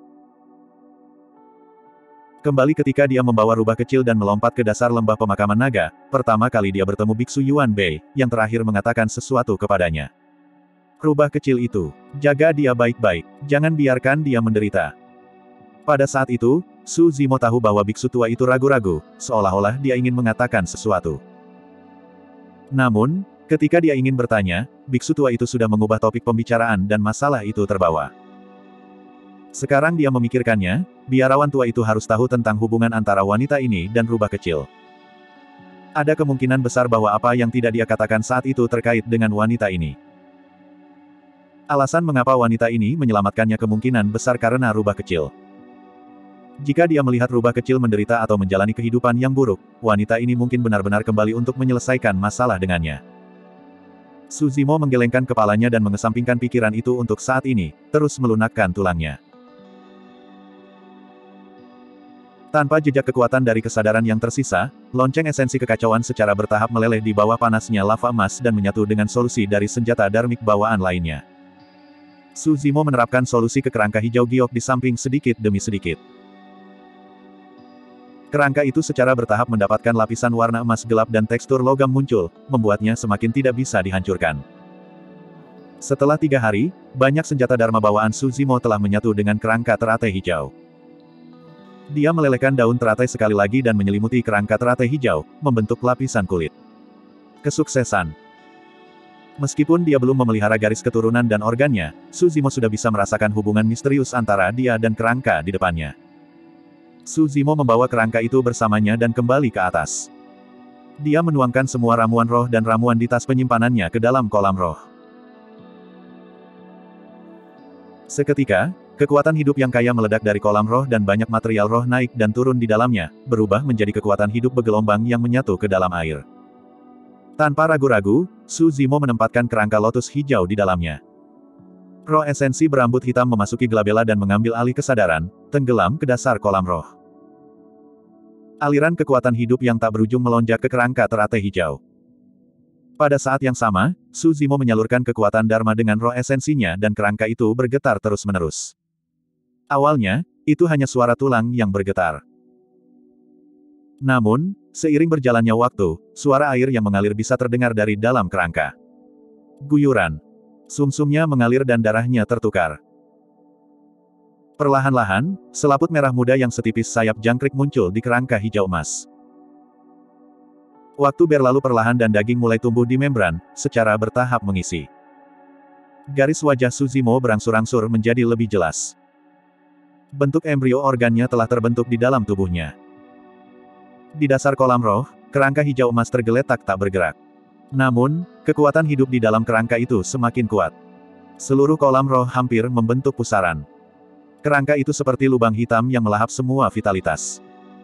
Kembali ketika dia membawa rubah kecil dan melompat ke dasar lembah pemakaman naga, pertama kali dia bertemu Biksu Yuan Bei, yang terakhir mengatakan sesuatu kepadanya. "Rubah kecil itu, jaga dia baik-baik, jangan biarkan dia menderita." Pada saat itu, Su Zimo tahu bahwa biksu tua itu ragu-ragu, seolah-olah dia ingin mengatakan sesuatu. Namun, ketika dia ingin bertanya, biksu tua itu sudah mengubah topik pembicaraan dan masalah itu terbawa. Sekarang dia memikirkannya, biarawan tua itu harus tahu tentang hubungan antara wanita ini dan rubah kecil. Ada kemungkinan besar bahwa apa yang tidak dia katakan saat itu terkait dengan wanita ini. Alasan mengapa wanita ini menyelamatkannya kemungkinan besar karena rubah kecil. Jika dia melihat rubah kecil menderita atau menjalani kehidupan yang buruk, wanita ini mungkin benar-benar kembali untuk menyelesaikan masalah dengannya. Suzimo menggelengkan kepalanya dan mengesampingkan pikiran itu untuk saat ini, terus melunakkan tulangnya. Tanpa jejak kekuatan dari kesadaran yang tersisa, lonceng esensi kekacauan secara bertahap meleleh di bawah panasnya lava emas dan menyatu dengan solusi dari senjata darmik bawaan lainnya. Suzimo menerapkan solusi ke kerangka hijau giok di samping sedikit demi sedikit. Kerangka itu secara bertahap mendapatkan lapisan warna emas gelap dan tekstur logam muncul, membuatnya semakin tidak bisa dihancurkan. Setelah tiga hari, banyak senjata dharma bawaan Suzimo telah menyatu dengan kerangka teratai hijau. Dia melelehkan daun teratai sekali lagi dan menyelimuti kerangka teratai hijau, membentuk lapisan kulit. Kesuksesan. Meskipun dia belum memelihara garis keturunan dan organnya, Suzimo sudah bisa merasakan hubungan misterius antara dia dan kerangka di depannya. Suzimo membawa kerangka itu bersamanya dan kembali ke atas. Dia menuangkan semua ramuan roh dan ramuan di tas penyimpanannya ke dalam kolam roh. Seketika, kekuatan hidup yang kaya meledak dari kolam roh dan banyak material roh naik dan turun di dalamnya, berubah menjadi kekuatan hidup bergelombang yang menyatu ke dalam air. Tanpa ragu-ragu, Suzimo menempatkan kerangka lotus hijau di dalamnya. Roh esensi berambut hitam memasuki Glabella dan mengambil alih kesadaran, tenggelam ke dasar kolam roh. Aliran kekuatan hidup yang tak berujung melonjak ke kerangka teratai hijau. Pada saat yang sama, Suzimo menyalurkan kekuatan Dharma dengan roh esensinya dan kerangka itu bergetar terus-menerus. Awalnya, itu hanya suara tulang yang bergetar. Namun, seiring berjalannya waktu, suara air yang mengalir bisa terdengar dari dalam kerangka. Guyuran. Sumsumnya mengalir dan darahnya tertukar. Perlahan-lahan, selaput merah muda yang setipis sayap jangkrik muncul di kerangka hijau emas. Waktu berlalu perlahan dan daging mulai tumbuh di membran, secara bertahap mengisi. Garis wajah Suzimo berangsur-angsur menjadi lebih jelas. Bentuk embrio organnya telah terbentuk di dalam tubuhnya. Di dasar kolam roh, kerangka hijau emas tergeletak tak bergerak. Namun, kekuatan hidup di dalam kerangka itu semakin kuat. Seluruh kolam roh hampir membentuk pusaran. Kerangka itu seperti lubang hitam yang melahap semua vitalitas.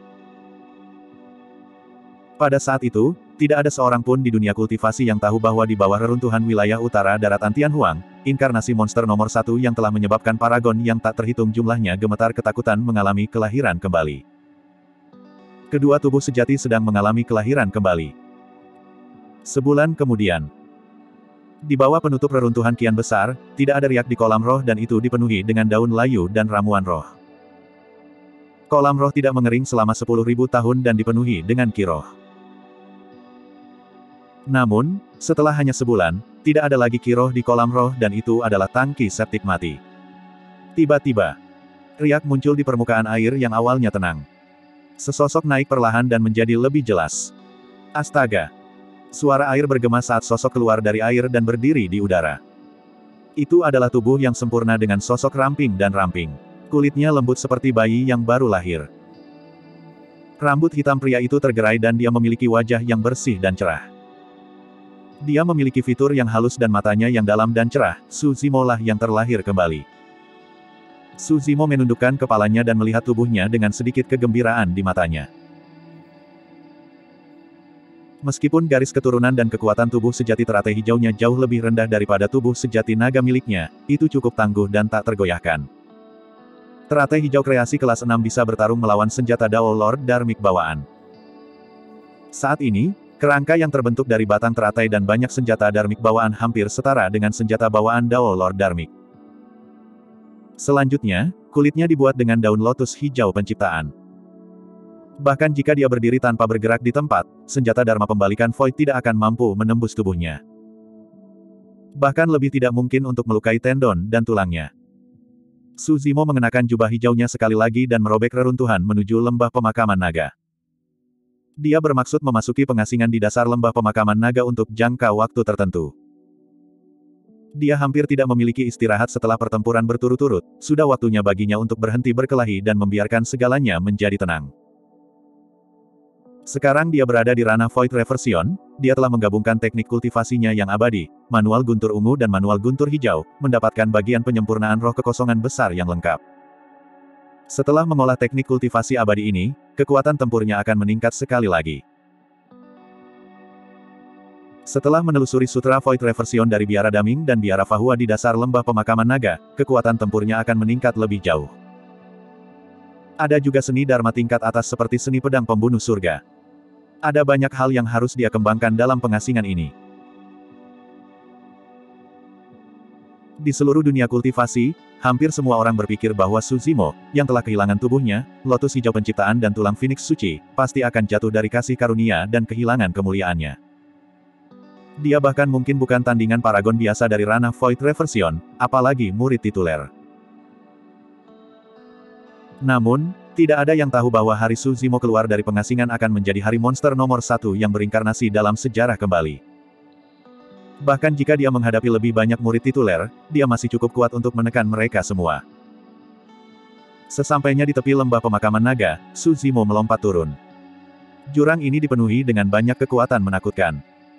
Pada saat itu, tidak ada seorang pun di dunia kultivasi yang tahu bahwa di bawah reruntuhan wilayah utara daratan Tianhuang, inkarnasi monster nomor satu yang telah menyebabkan paragon yang tak terhitung jumlahnya gemetar ketakutan mengalami kelahiran kembali. Kedua tubuh sejati sedang mengalami kelahiran kembali. Sebulan kemudian, di bawah penutup reruntuhan kian besar, tidak ada riak di kolam roh dan itu dipenuhi dengan daun layu dan ramuan roh. Kolam roh tidak mengering selama sepuluh ribu tahun dan dipenuhi dengan kiroh. Namun, setelah hanya sebulan, tidak ada lagi kiroh di kolam roh dan itu adalah tangki septik mati. Tiba-tiba, riak muncul di permukaan air yang awalnya tenang. Sesosok naik perlahan dan menjadi lebih jelas. Astaga! Suara air bergema saat sosok keluar dari air dan berdiri di udara. Itu adalah tubuh yang sempurna dengan sosok ramping dan ramping. Kulitnya lembut seperti bayi yang baru lahir. Rambut hitam pria itu tergerai dan dia memiliki wajah yang bersih dan cerah. Dia memiliki fitur yang halus dan matanya yang dalam dan cerah, Suzimo lah yang terlahir kembali. Suzimo menundukkan kepalanya dan melihat tubuhnya dengan sedikit kegembiraan di matanya. Meskipun garis keturunan dan kekuatan tubuh sejati teratai hijaunya jauh lebih rendah daripada tubuh sejati naga miliknya, itu cukup tangguh dan tak tergoyahkan. Teratai hijau kreasi kelas enam bisa bertarung melawan senjata Dao Lord Dharmic bawaan. Saat ini, kerangka yang terbentuk dari batang teratai dan banyak senjata Dharmic bawaan hampir setara dengan senjata bawaan Dao Lord Dharmic. Selanjutnya, kulitnya dibuat dengan daun lotus hijau penciptaan. Bahkan jika dia berdiri tanpa bergerak di tempat, senjata Dharma pembalikan Void tidak akan mampu menembus tubuhnya. Bahkan lebih tidak mungkin untuk melukai tendon dan tulangnya. Suzimo mengenakan jubah hijaunya sekali lagi dan merobek reruntuhan menuju lembah pemakaman naga. Dia bermaksud memasuki pengasingan di dasar lembah pemakaman naga untuk jangka waktu tertentu. Dia hampir tidak memiliki istirahat setelah pertempuran berturut-turut, sudah waktunya baginya untuk berhenti berkelahi dan membiarkan segalanya menjadi tenang. Sekarang dia berada di ranah Void Reversion, dia telah menggabungkan teknik kultivasinya yang abadi, manual guntur ungu dan manual guntur hijau, mendapatkan bagian penyempurnaan roh kekosongan besar yang lengkap. Setelah mengolah teknik kultivasi abadi ini, kekuatan tempurnya akan meningkat sekali lagi. Setelah menelusuri sutra Void Reversion dari Biara Daming dan Biara Fahua di dasar lembah pemakaman naga, kekuatan tempurnya akan meningkat lebih jauh. Ada juga seni Dharma tingkat atas seperti seni pedang pembunuh surga. Ada banyak hal yang harus dia kembangkan dalam pengasingan ini. Di seluruh dunia kultivasi, hampir semua orang berpikir bahwa Su Zimo, yang telah kehilangan tubuhnya, lotus hijau penciptaan dan tulang Phoenix suci, pasti akan jatuh dari kasih karunia dan kehilangan kemuliaannya. Dia bahkan mungkin bukan tandingan paragon biasa dari ranah Void Reversion, apalagi murid tituler. Namun, tidak ada yang tahu bahwa hari Su Zimo keluar dari pengasingan akan menjadi hari monster nomor satu yang berinkarnasi dalam sejarah kembali. Bahkan jika dia menghadapi lebih banyak murid tituler, dia masih cukup kuat untuk menekan mereka semua. Sesampainya di tepi lembah pemakaman naga, Su Zimo melompat turun. Jurang ini dipenuhi dengan banyak kekuatan menakutkan.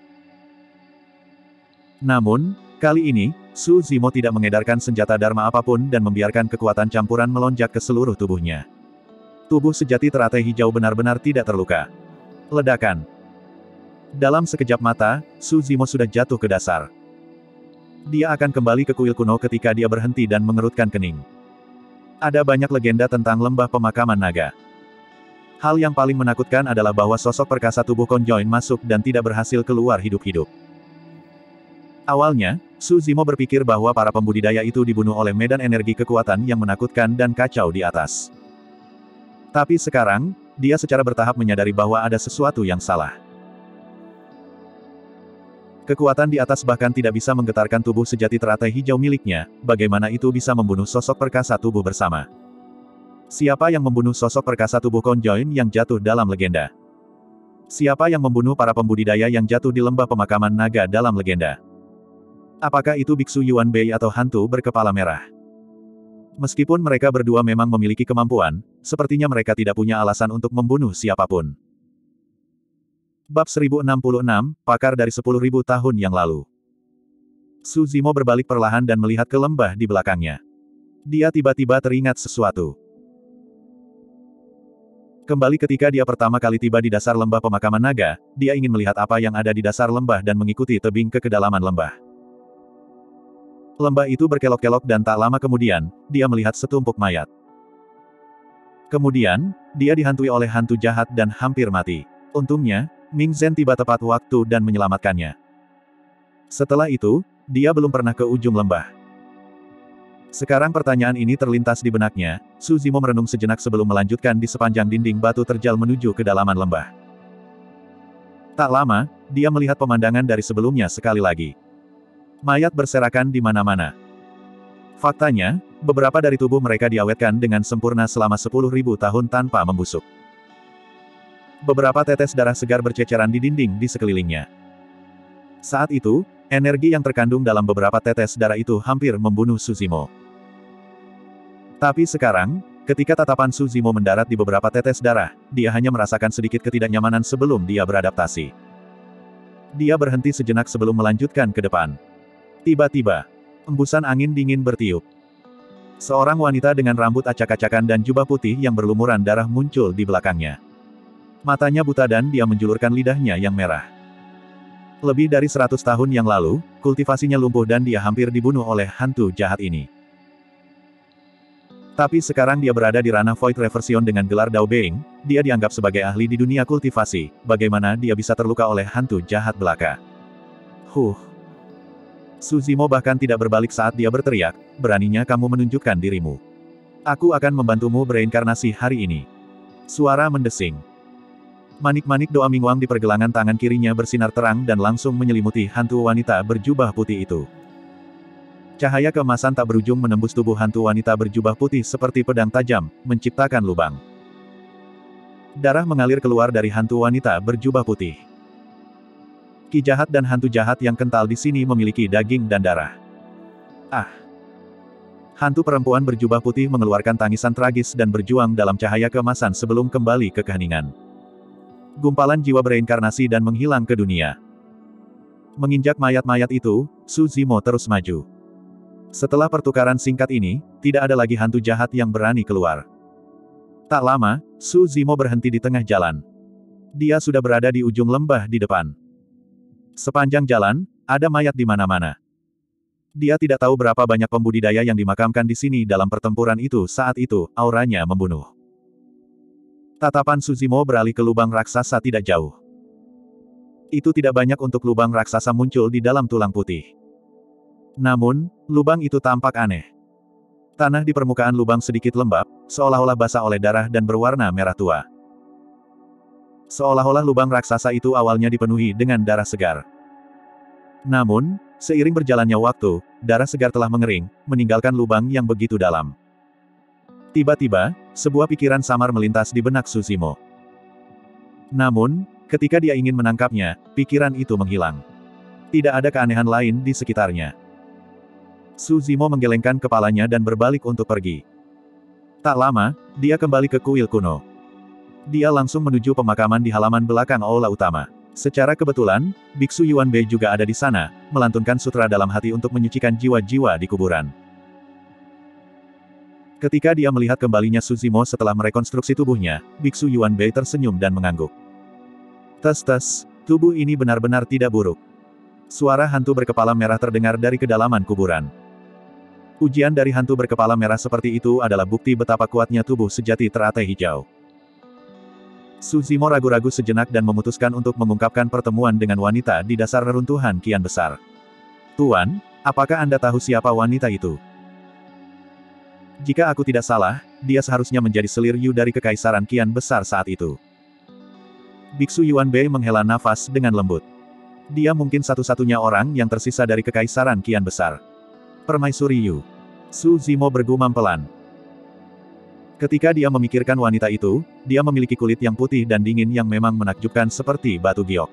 Namun, kali ini, Su Zimo tidak mengedarkan senjata Dharma apapun dan membiarkan kekuatan campuran melonjak ke seluruh tubuhnya. Tubuh sejati teratai hijau benar-benar tidak terluka. Ledakan. Dalam sekejap mata, Su Zimo sudah jatuh ke dasar. Dia akan kembali ke kuil kuno ketika dia berhenti dan mengerutkan kening. Ada banyak legenda tentang lembah pemakaman naga. Hal yang paling menakutkan adalah bahwa sosok perkasa tubuh Conjoin masuk dan tidak berhasil keluar hidup-hidup. Awalnya, Su Zimo berpikir bahwa para pembudidaya itu dibunuh oleh medan energi kekuatan yang menakutkan dan kacau di atas. Tapi sekarang, dia secara bertahap menyadari bahwa ada sesuatu yang salah. Kekuatan di atas bahkan tidak bisa menggetarkan tubuh sejati teratai hijau miliknya, bagaimana itu bisa membunuh sosok perkasa tubuh bersama? Siapa yang membunuh sosok perkasa tubuh Conjoin yang jatuh dalam legenda? Siapa yang membunuh para pembudidaya yang jatuh di lembah pemakaman naga dalam legenda? Apakah itu Biksu Yuan Bei atau hantu berkepala merah? Meskipun mereka berdua memang memiliki kemampuan, sepertinya mereka tidak punya alasan untuk membunuh siapapun. Bab seribu enam puluh enam, Pakar dari sepuluh ribu tahun yang lalu. Su Zimo berbalik perlahan dan melihat ke lembah di belakangnya. Dia tiba-tiba teringat sesuatu. Kembali ketika dia pertama kali tiba di dasar lembah pemakaman naga, dia ingin melihat apa yang ada di dasar lembah dan mengikuti tebing ke kedalaman lembah. Lembah itu berkelok-kelok dan tak lama kemudian, dia melihat setumpuk mayat. Kemudian, dia dihantui oleh hantu jahat dan hampir mati. Untungnya, Ming Zhen tiba tepat waktu dan menyelamatkannya. Setelah itu, dia belum pernah ke ujung lembah. Sekarang pertanyaan ini terlintas di benaknya, Su Zimo merenung sejenak sebelum melanjutkan di sepanjang dinding batu terjal menuju kedalaman lembah. Tak lama, dia melihat pemandangan dari sebelumnya sekali lagi. Mayat berserakan di mana-mana. Faktanya, beberapa dari tubuh mereka diawetkan dengan sempurna selama sepuluh ribu tahun tanpa membusuk. Beberapa tetes darah segar berceceran di dinding di sekelilingnya. Saat itu, energi yang terkandung dalam beberapa tetes darah itu hampir membunuh Su Zimo. Tapi sekarang, ketika tatapan Su Zimo mendarat di beberapa tetes darah, dia hanya merasakan sedikit ketidaknyamanan sebelum dia beradaptasi. Dia berhenti sejenak sebelum melanjutkan ke depan. Tiba-tiba, embusan angin dingin bertiup. Seorang wanita dengan rambut acak-acakan dan jubah putih yang berlumuran darah muncul di belakangnya. Matanya buta dan dia menjulurkan lidahnya yang merah. Lebih dari seratus tahun yang lalu, kultivasinya lumpuh dan dia hampir dibunuh oleh hantu jahat ini. Tapi sekarang dia berada di ranah Void Reversion dengan gelar Dao Being, dia dianggap sebagai ahli di dunia kultivasi, bagaimana dia bisa terluka oleh hantu jahat belaka? Huh. Su Zimo bahkan tidak berbalik saat dia berteriak, beraninya kamu menunjukkan dirimu. Aku akan membantumu bereinkarnasi hari ini. Suara mendesing. Manik-manik doa Mingwang di pergelangan tangan kirinya bersinar terang dan langsung menyelimuti hantu wanita berjubah putih itu. Cahaya keemasan tak berujung menembus tubuh hantu wanita berjubah putih seperti pedang tajam, menciptakan lubang. Darah mengalir keluar dari hantu wanita berjubah putih. Ki jahat dan hantu jahat yang kental di sini memiliki daging dan darah. Ah! Hantu perempuan berjubah putih mengeluarkan tangisan tragis dan berjuang dalam cahaya keemasan sebelum kembali ke keheningan. Gumpalan jiwa bereinkarnasi dan menghilang ke dunia. Menginjak mayat-mayat itu, Su Zimo terus maju. Setelah pertukaran singkat ini, tidak ada lagi hantu jahat yang berani keluar. Tak lama, Su Zimo berhenti di tengah jalan. Dia sudah berada di ujung lembah di depan. Sepanjang jalan, ada mayat di mana-mana. Dia tidak tahu berapa banyak pembudidaya yang dimakamkan di sini dalam pertempuran itu. Saat itu, auranya membunuh. Tatapan Su Zimo beralih ke lubang raksasa tidak jauh. Itu tidak banyak untuk lubang raksasa muncul di dalam tulang putih. Namun, lubang itu tampak aneh. Tanah di permukaan lubang sedikit lembab, seolah-olah basah oleh darah dan berwarna merah tua. Seolah-olah lubang raksasa itu awalnya dipenuhi dengan darah segar. Namun, seiring berjalannya waktu, darah segar telah mengering, meninggalkan lubang yang begitu dalam. Tiba-tiba, sebuah pikiran samar melintas di benak Su Zimo. Namun, ketika dia ingin menangkapnya, pikiran itu menghilang. Tidak ada keanehan lain di sekitarnya. Su Zimo menggelengkan kepalanya dan berbalik untuk pergi. Tak lama, dia kembali ke kuil kuno. Dia langsung menuju pemakaman di halaman belakang aula utama. Secara kebetulan, Biksu Yuan Bei juga ada di sana, melantunkan sutra dalam hati untuk menyucikan jiwa-jiwa di kuburan. Ketika dia melihat kembalinya Su Zimo setelah merekonstruksi tubuhnya, Biksu Yuan Bei tersenyum dan mengangguk. Tes-tes, tubuh ini benar-benar tidak buruk. Suara hantu berkepala merah terdengar dari kedalaman kuburan. Ujian dari hantu berkepala merah seperti itu adalah bukti betapa kuatnya tubuh sejati teratai hijau. Su Zimo ragu-ragu sejenak dan memutuskan untuk mengungkapkan pertemuan dengan wanita di dasar reruntuhan kian besar. Tuan, apakah Anda tahu siapa wanita itu? Jika aku tidak salah, dia seharusnya menjadi selir Yu dari kekaisaran kian besar saat itu. Biksu Yuan Bei menghela nafas dengan lembut. Dia mungkin satu-satunya orang yang tersisa dari kekaisaran kian besar. Permaisuri Yu. Su Zimo bergumam pelan. Ketika dia memikirkan wanita itu, dia memiliki kulit yang putih dan dingin yang memang menakjubkan seperti batu giok.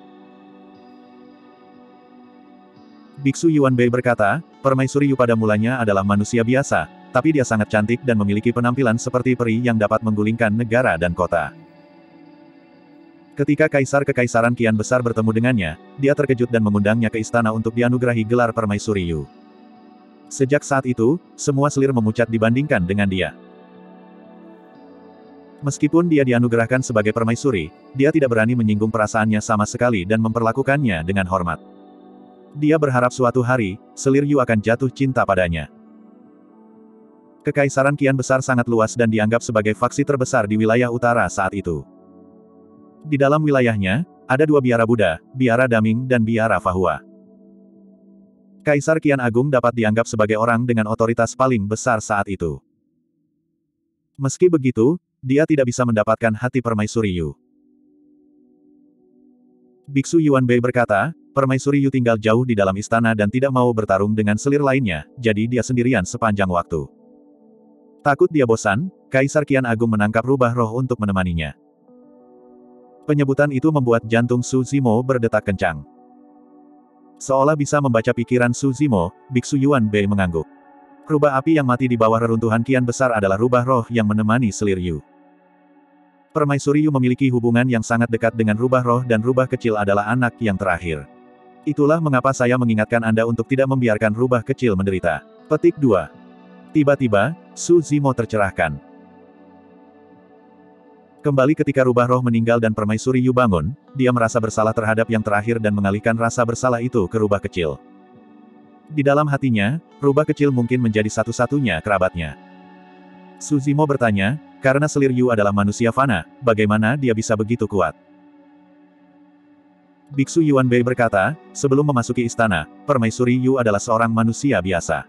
Biksu Yuan Bei berkata, Permaisuri Yu pada mulanya adalah manusia biasa, tapi dia sangat cantik dan memiliki penampilan seperti peri yang dapat menggulingkan negara dan kota. Ketika kaisar-kekaisaran kian besar bertemu dengannya, dia terkejut dan mengundangnya ke istana untuk dianugerahi gelar Permaisuri Yu. Sejak saat itu, semua selir memucat dibandingkan dengan dia. Meskipun dia dianugerahkan sebagai permaisuri, dia tidak berani menyinggung perasaannya sama sekali dan memperlakukannya dengan hormat. Dia berharap suatu hari, selir Yu akan jatuh cinta padanya. Kekaisaran kian besar sangat luas dan dianggap sebagai faksi terbesar di wilayah utara saat itu. Di dalam wilayahnya, ada dua biara Buddha, biara Daming dan biara Fahua. Kaisar Kian Agung dapat dianggap sebagai orang dengan otoritas paling besar saat itu. Meski begitu, dia tidak bisa mendapatkan hati Permaisuri Yu. Biksu Yuan Bei berkata, Permaisuri Yu tinggal jauh di dalam istana dan tidak mau bertarung dengan selir lainnya, jadi dia sendirian sepanjang waktu. Takut dia bosan, Kaisar Kian Agung menangkap rubah roh untuk menemaninya. Penyebutan itu membuat jantung Su Zimo berdetak kencang. Seolah bisa membaca pikiran Su Zimo, Biksu Yuan Bei mengangguk. Rubah api yang mati di bawah reruntuhan kian besar adalah rubah roh yang menemani selir Yu. Permaisuri Yu memiliki hubungan yang sangat dekat dengan rubah roh dan rubah kecil adalah anak yang terakhir. Itulah mengapa saya mengingatkan Anda untuk tidak membiarkan rubah kecil menderita. Petik dua. Tiba-tiba, Su Zimo tercerahkan. Kembali ketika rubah roh meninggal dan Permaisuri Yu bangun, dia merasa bersalah terhadap yang terakhir dan mengalihkan rasa bersalah itu ke rubah kecil. Di dalam hatinya, rubah kecil mungkin menjadi satu-satunya kerabatnya. Su Zimo bertanya, karena selir Yu adalah manusia fana, bagaimana dia bisa begitu kuat? Biksu Yuan Bei berkata, sebelum memasuki istana, Permaisuri Yu adalah seorang manusia biasa.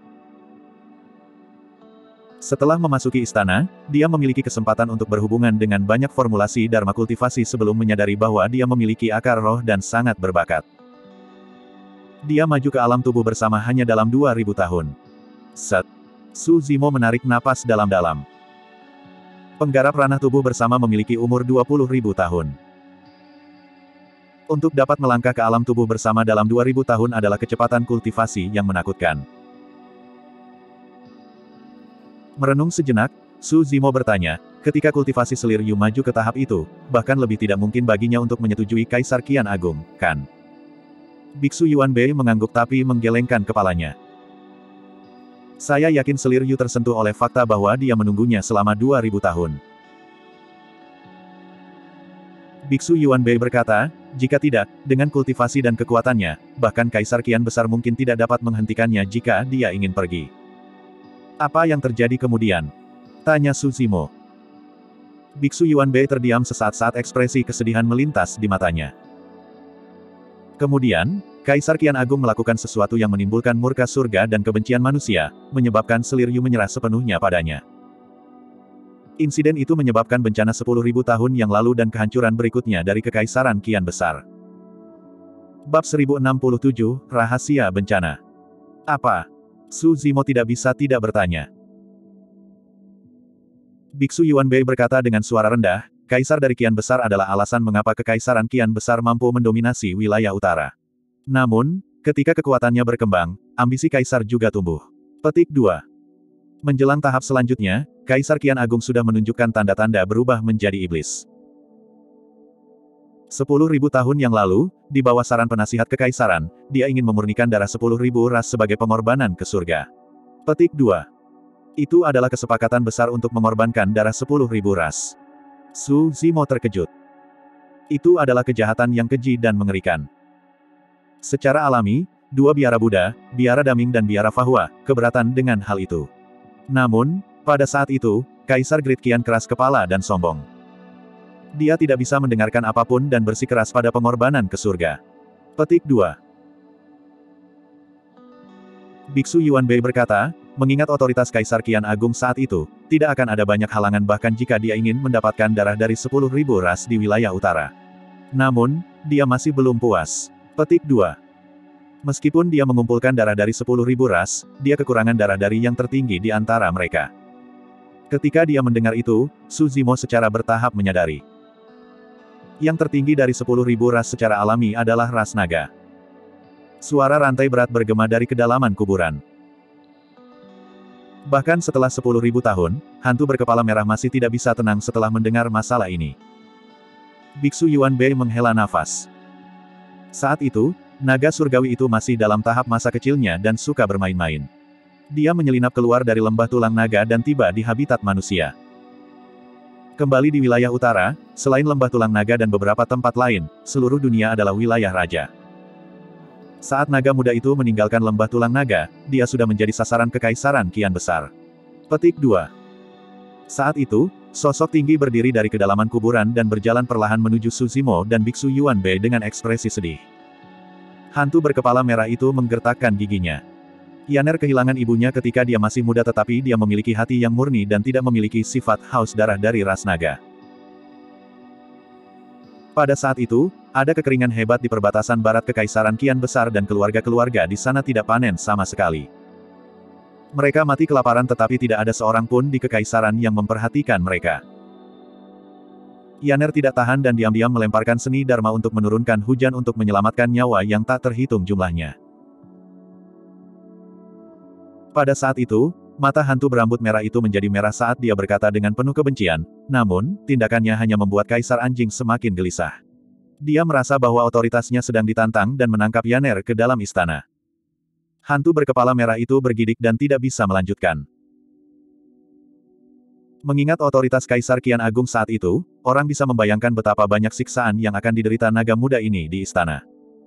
Setelah memasuki istana, dia memiliki kesempatan untuk berhubungan dengan banyak formulasi dharma kultivasi sebelum menyadari bahwa dia memiliki akar roh dan sangat berbakat. Dia maju ke alam tubuh bersama hanya dalam dua ribu tahun. Set. Su Zimo menarik napas dalam-dalam. Penggarap ranah tubuh bersama memiliki umur dua puluh ribu tahun. Untuk dapat melangkah ke alam tubuh bersama dalam dua ribu tahun adalah kecepatan kultivasi yang menakutkan. Merenung sejenak, Su Zimo bertanya, ketika kultivasi selir Yu maju ke tahap itu, bahkan lebih tidak mungkin baginya untuk menyetujui Kaisar Qian Agung, kan? Biksu Yuan Bei mengangguk tapi menggelengkan kepalanya. Saya yakin selir Yu tersentuh oleh fakta bahwa dia menunggunya selama dua ribu tahun. Biksu Yuan Bei berkata, jika tidak, dengan kultivasi dan kekuatannya, bahkan Kaisar Qian besar mungkin tidak dapat menghentikannya jika dia ingin pergi. Apa yang terjadi kemudian? Tanya Su Zimo. Biksu Yuan Bei terdiam sesaat saat ekspresi kesedihan melintas di matanya. Kemudian, Kaisar Qian Agung melakukan sesuatu yang menimbulkan murka surga dan kebencian manusia, menyebabkan selir Yu menyerah sepenuhnya padanya. Insiden itu menyebabkan bencana sepuluh ribu tahun yang lalu dan kehancuran berikutnya dari Kekaisaran Qian Besar. Bab seribu enam puluh tujuh, Rahasia Bencana. Apa? Su Zimo tidak bisa tidak bertanya. Biksu Yuan Bei berkata dengan suara rendah, Kaisar dari Qian Besar adalah alasan mengapa Kekaisaran Qian Besar mampu mendominasi wilayah utara. Namun, ketika kekuatannya berkembang, ambisi Kaisar juga tumbuh. Petik dua. Menjelang tahap selanjutnya, Kaisar Qian Agung sudah menunjukkan tanda-tanda berubah menjadi iblis. Sepuluh ribu tahun yang lalu, di bawah saran penasihat kekaisaran, dia ingin memurnikan darah sepuluh ribu ras sebagai pengorbanan ke surga. Petik dua. Itu adalah kesepakatan besar untuk mengorbankan darah sepuluh ribu ras. Su Zimo terkejut. Itu adalah kejahatan yang keji dan mengerikan. Secara alami, dua biara Buddha, biara Daming dan biara Fahua, keberatan dengan hal itu. Namun, pada saat itu, Kaisar Great Qian keras kepala dan sombong. Dia tidak bisa mendengarkan apapun dan bersikeras pada pengorbanan ke surga. Petik dua. Biksu Yuan Bei berkata, mengingat otoritas Kaisar Qian Agung saat itu, tidak akan ada banyak halangan bahkan jika dia ingin mendapatkan darah dari sepuluh ribu ras di wilayah utara. Namun, dia masih belum puas. Petik dua. Meskipun dia mengumpulkan darah dari sepuluh ribu ras, dia kekurangan darah dari yang tertinggi di antara mereka. Ketika dia mendengar itu, Su Zimo secara bertahap menyadari. Yang tertinggi dari sepuluh ribu ras secara alami adalah ras naga. Suara rantai berat bergema dari kedalaman kuburan. Bahkan setelah sepuluh ribu tahun, hantu berkepala merah masih tidak bisa tenang setelah mendengar masalah ini. Biksu Yuan Bei menghela nafas. Saat itu, naga surgawi itu masih dalam tahap masa kecilnya dan suka bermain-main. Dia menyelinap keluar dari lembah tulang naga dan tiba di habitat manusia. Kembali di wilayah utara, selain lembah tulang naga dan beberapa tempat lain, seluruh dunia adalah wilayah raja. Saat naga muda itu meninggalkan lembah tulang naga, dia sudah menjadi sasaran Kekaisaran Qian Besar. Petik dua. Saat itu, sosok tinggi berdiri dari kedalaman kuburan dan berjalan perlahan menuju Su Zimo dan Biksu Yuan Bei dengan ekspresi sedih. Hantu berkepala merah itu menggertakkan giginya. Yaner kehilangan ibunya ketika dia masih muda tetapi dia memiliki hati yang murni dan tidak memiliki sifat haus darah dari ras naga. Pada saat itu, ada kekeringan hebat di perbatasan barat Kekaisaran Qian Besar dan keluarga-keluarga di sana tidak panen sama sekali. Mereka mati kelaparan tetapi tidak ada seorang pun di Kekaisaran yang memperhatikan mereka. Yaner tidak tahan dan diam-diam melemparkan seni Dharma untuk menurunkan hujan untuk menyelamatkan nyawa yang tak terhitung jumlahnya. Pada saat itu, mata hantu berambut merah itu menjadi merah saat dia berkata dengan penuh kebencian, namun, tindakannya hanya membuat Kaisar Anjing semakin gelisah. Dia merasa bahwa otoritasnya sedang ditantang dan menangkap Yaner ke dalam istana. Hantu berkepala merah itu bergidik dan tidak bisa melanjutkan. Mengingat otoritas Kaisar Qian Agung saat itu, orang bisa membayangkan betapa banyak siksaan yang akan diderita naga muda ini di istana.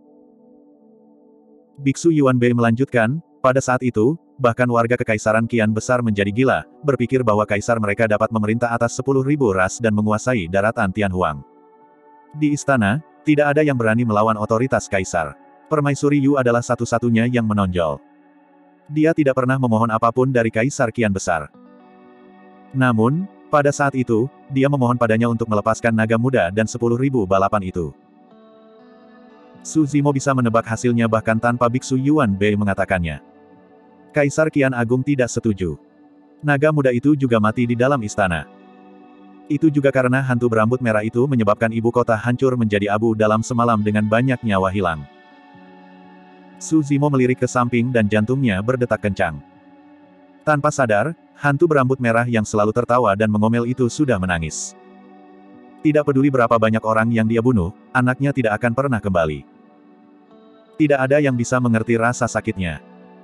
Biksu Yuan Bei melanjutkan, pada saat itu, bahkan warga Kekaisaran Qian Besar menjadi gila, berpikir bahwa kaisar mereka dapat memerintah atas sepuluh ribu ras dan menguasai daratan Tianhuang. Di istana, tidak ada yang berani melawan otoritas kaisar. Permaisuri Yu adalah satu-satunya yang menonjol. Dia tidak pernah memohon apapun dari Kaisar Qian Besar. Namun, pada saat itu, dia memohon padanya untuk melepaskan naga muda dan sepuluh ribu balapan itu. Su Zimo bisa menebak hasilnya bahkan tanpa Biksu Yuan Bei mengatakannya. Kaisar Qian Agung tidak setuju. Naga muda itu juga mati di dalam istana. Itu juga karena hantu berambut merah itu menyebabkan ibu kota hancur menjadi abu dalam semalam dengan banyak nyawa hilang. Su Zimo melirik ke samping dan jantungnya berdetak kencang. Tanpa sadar, hantu berambut merah yang selalu tertawa dan mengomel itu sudah menangis. Tidak peduli berapa banyak orang yang dia bunuh, anaknya tidak akan pernah kembali. Tidak ada yang bisa mengerti rasa sakitnya.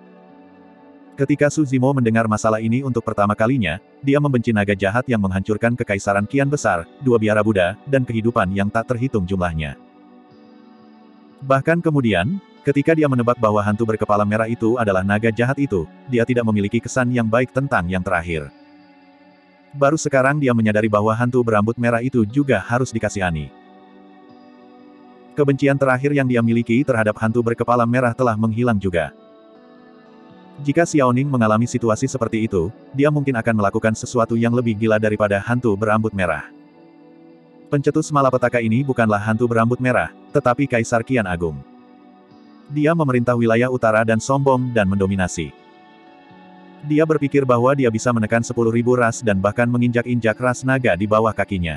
Ketika Su Zimo mendengar masalah ini untuk pertama kalinya, dia membenci naga jahat yang menghancurkan kekaisaran kian besar, dua biara Buddha, dan kehidupan yang tak terhitung jumlahnya. Bahkan kemudian, ketika dia menebak bahwa hantu berkepala merah itu adalah naga jahat itu, dia tidak memiliki kesan yang baik tentang yang terakhir. Baru sekarang dia menyadari bahwa hantu berambut merah itu juga harus dikasihani. Kebencian terakhir yang dia miliki terhadap hantu berkepala merah telah menghilang juga. Jika Xiaoning mengalami situasi seperti itu, dia mungkin akan melakukan sesuatu yang lebih gila daripada hantu berambut merah. Pencetus malapetaka ini bukanlah hantu berambut merah, tetapi Kaisar Qian Agung. Dia memerintah wilayah utara dan sombong dan mendominasi. Dia berpikir bahwa dia bisa menekan sepuluh ribu ras dan bahkan menginjak-injak ras naga di bawah kakinya.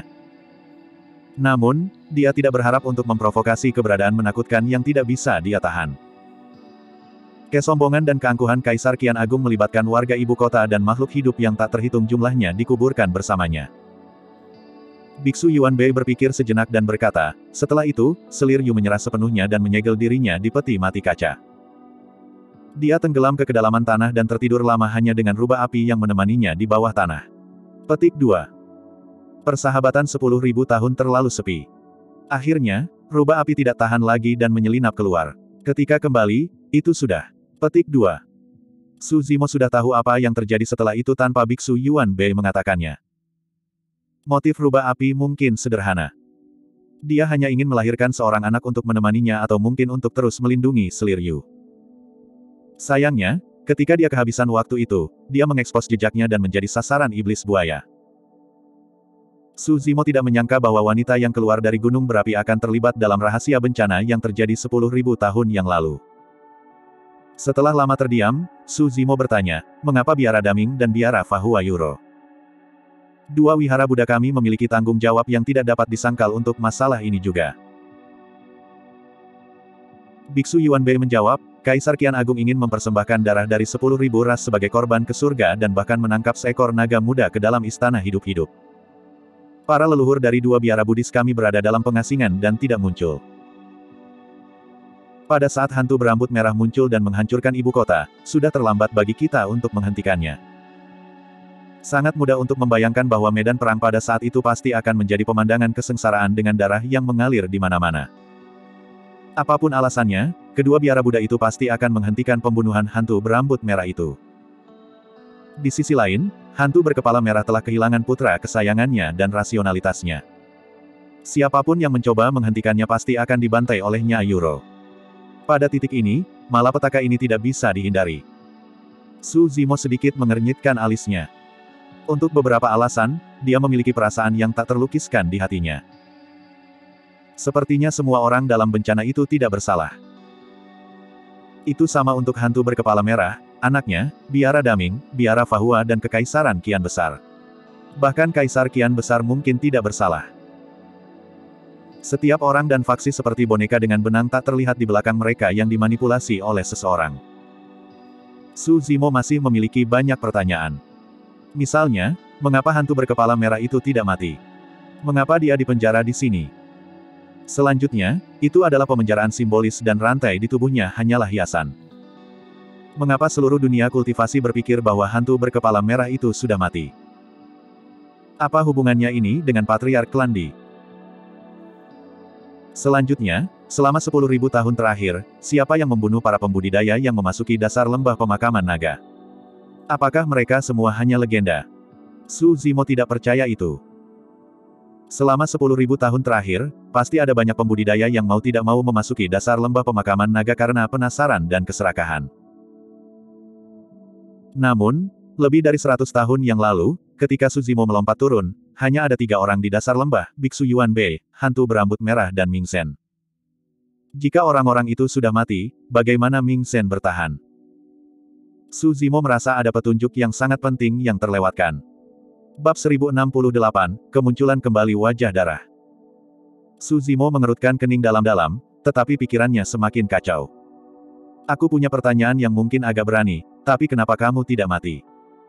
Namun, dia tidak berharap untuk memprovokasi keberadaan menakutkan yang tidak bisa dia tahan. Kesombongan dan keangkuhan Kaisar Qian Agung melibatkan warga ibu kota dan makhluk hidup yang tak terhitung jumlahnya dikuburkan bersamanya. Biksu Yuan Bei berpikir sejenak dan berkata, setelah itu, selir Yu menyerah sepenuhnya dan menyegel dirinya di peti mati kaca. Dia tenggelam ke kedalaman tanah dan tertidur lama hanya dengan rubah api yang menemaninya di bawah tanah. Petik dua. Persahabatan sepuluh ribu tahun terlalu sepi. Akhirnya, rubah api tidak tahan lagi dan menyelinap keluar. Ketika kembali, itu sudah. Petik dua. Su Zimo sudah tahu apa yang terjadi setelah itu tanpa Biksu Yuan Bei mengatakannya. Motif rubah api mungkin sederhana. Dia hanya ingin melahirkan seorang anak untuk menemaninya atau mungkin untuk terus melindungi selir Yu. Sayangnya, ketika dia kehabisan waktu itu, dia mengekspos jejaknya dan menjadi sasaran iblis buaya. Su Zimo tidak menyangka bahwa wanita yang keluar dari gunung berapi akan terlibat dalam rahasia bencana yang terjadi sepuluh ribu tahun yang lalu. Setelah lama terdiam, Su Zimo bertanya, mengapa biara Daming dan biara Fahua Yuro? Dua wihara Buddha kami memiliki tanggung jawab yang tidak dapat disangkal untuk masalah ini juga. Biksu Yuan Bei menjawab, Kaisar Qian Agung ingin mempersembahkan darah dari sepuluh ribu ras sebagai korban ke surga dan bahkan menangkap seekor naga muda ke dalam istana hidup-hidup. Para leluhur dari dua biara Buddhis kami berada dalam pengasingan dan tidak muncul. Pada saat hantu berambut merah muncul dan menghancurkan ibu kota, sudah terlambat bagi kita untuk menghentikannya. Sangat mudah untuk membayangkan bahwa medan perang pada saat itu pasti akan menjadi pemandangan kesengsaraan dengan darah yang mengalir di mana-mana. Apapun alasannya, kedua biara Buddha itu pasti akan menghentikan pembunuhan hantu berambut merah itu. Di sisi lain, hantu berkepala merah telah kehilangan putra kesayangannya dan rasionalitasnya. Siapapun yang mencoba menghentikannya pasti akan dibantai oleh Nyai Yuro. Pada titik ini, malapetaka ini tidak bisa dihindari. Su Zimo sedikit mengernyitkan alisnya. Untuk beberapa alasan, dia memiliki perasaan yang tak terlukiskan di hatinya. Sepertinya semua orang dalam bencana itu tidak bersalah. Itu sama untuk hantu berkepala merah, anaknya, biara Daming, biara Fahua dan kekaisaran Qian Besar. Bahkan Kaisar Qian Besar mungkin tidak bersalah. Setiap orang dan faksi seperti boneka dengan benang tak terlihat di belakang mereka yang dimanipulasi oleh seseorang. Su Zimo masih memiliki banyak pertanyaan. Misalnya, mengapa hantu berkepala merah itu tidak mati? Mengapa dia dipenjara di sini? Selanjutnya, itu adalah pemenjaraan simbolis dan rantai di tubuhnya hanyalah hiasan. Mengapa seluruh dunia kultivasi berpikir bahwa hantu berkepala merah itu sudah mati? Apa hubungannya ini dengan Patriark Klandi? Selanjutnya, selama sepuluh ribu tahun terakhir, siapa yang membunuh para pembudidaya yang memasuki dasar lembah pemakaman naga? Apakah mereka semua hanya legenda? Su Zimo tidak percaya itu. Selama sepuluh ribu tahun terakhir, pasti ada banyak pembudidaya yang mau tidak mau memasuki dasar lembah pemakaman naga karena penasaran dan keserakahan. Namun, lebih dari seratus tahun yang lalu, ketika Su Zimo melompat turun, hanya ada tiga orang di dasar lembah, Biksu Yuan Bei, hantu berambut merah dan Ming Sen. Jika orang-orang itu sudah mati, bagaimana Ming Sen bertahan? Su Zimo merasa ada petunjuk yang sangat penting yang terlewatkan. Bab seribu enam puluh delapan, Kemunculan Kembali Wajah Darah. Su Zimo mengerutkan kening dalam-dalam, tetapi pikirannya semakin kacau. Aku punya pertanyaan yang mungkin agak berani, tapi kenapa kamu tidak mati?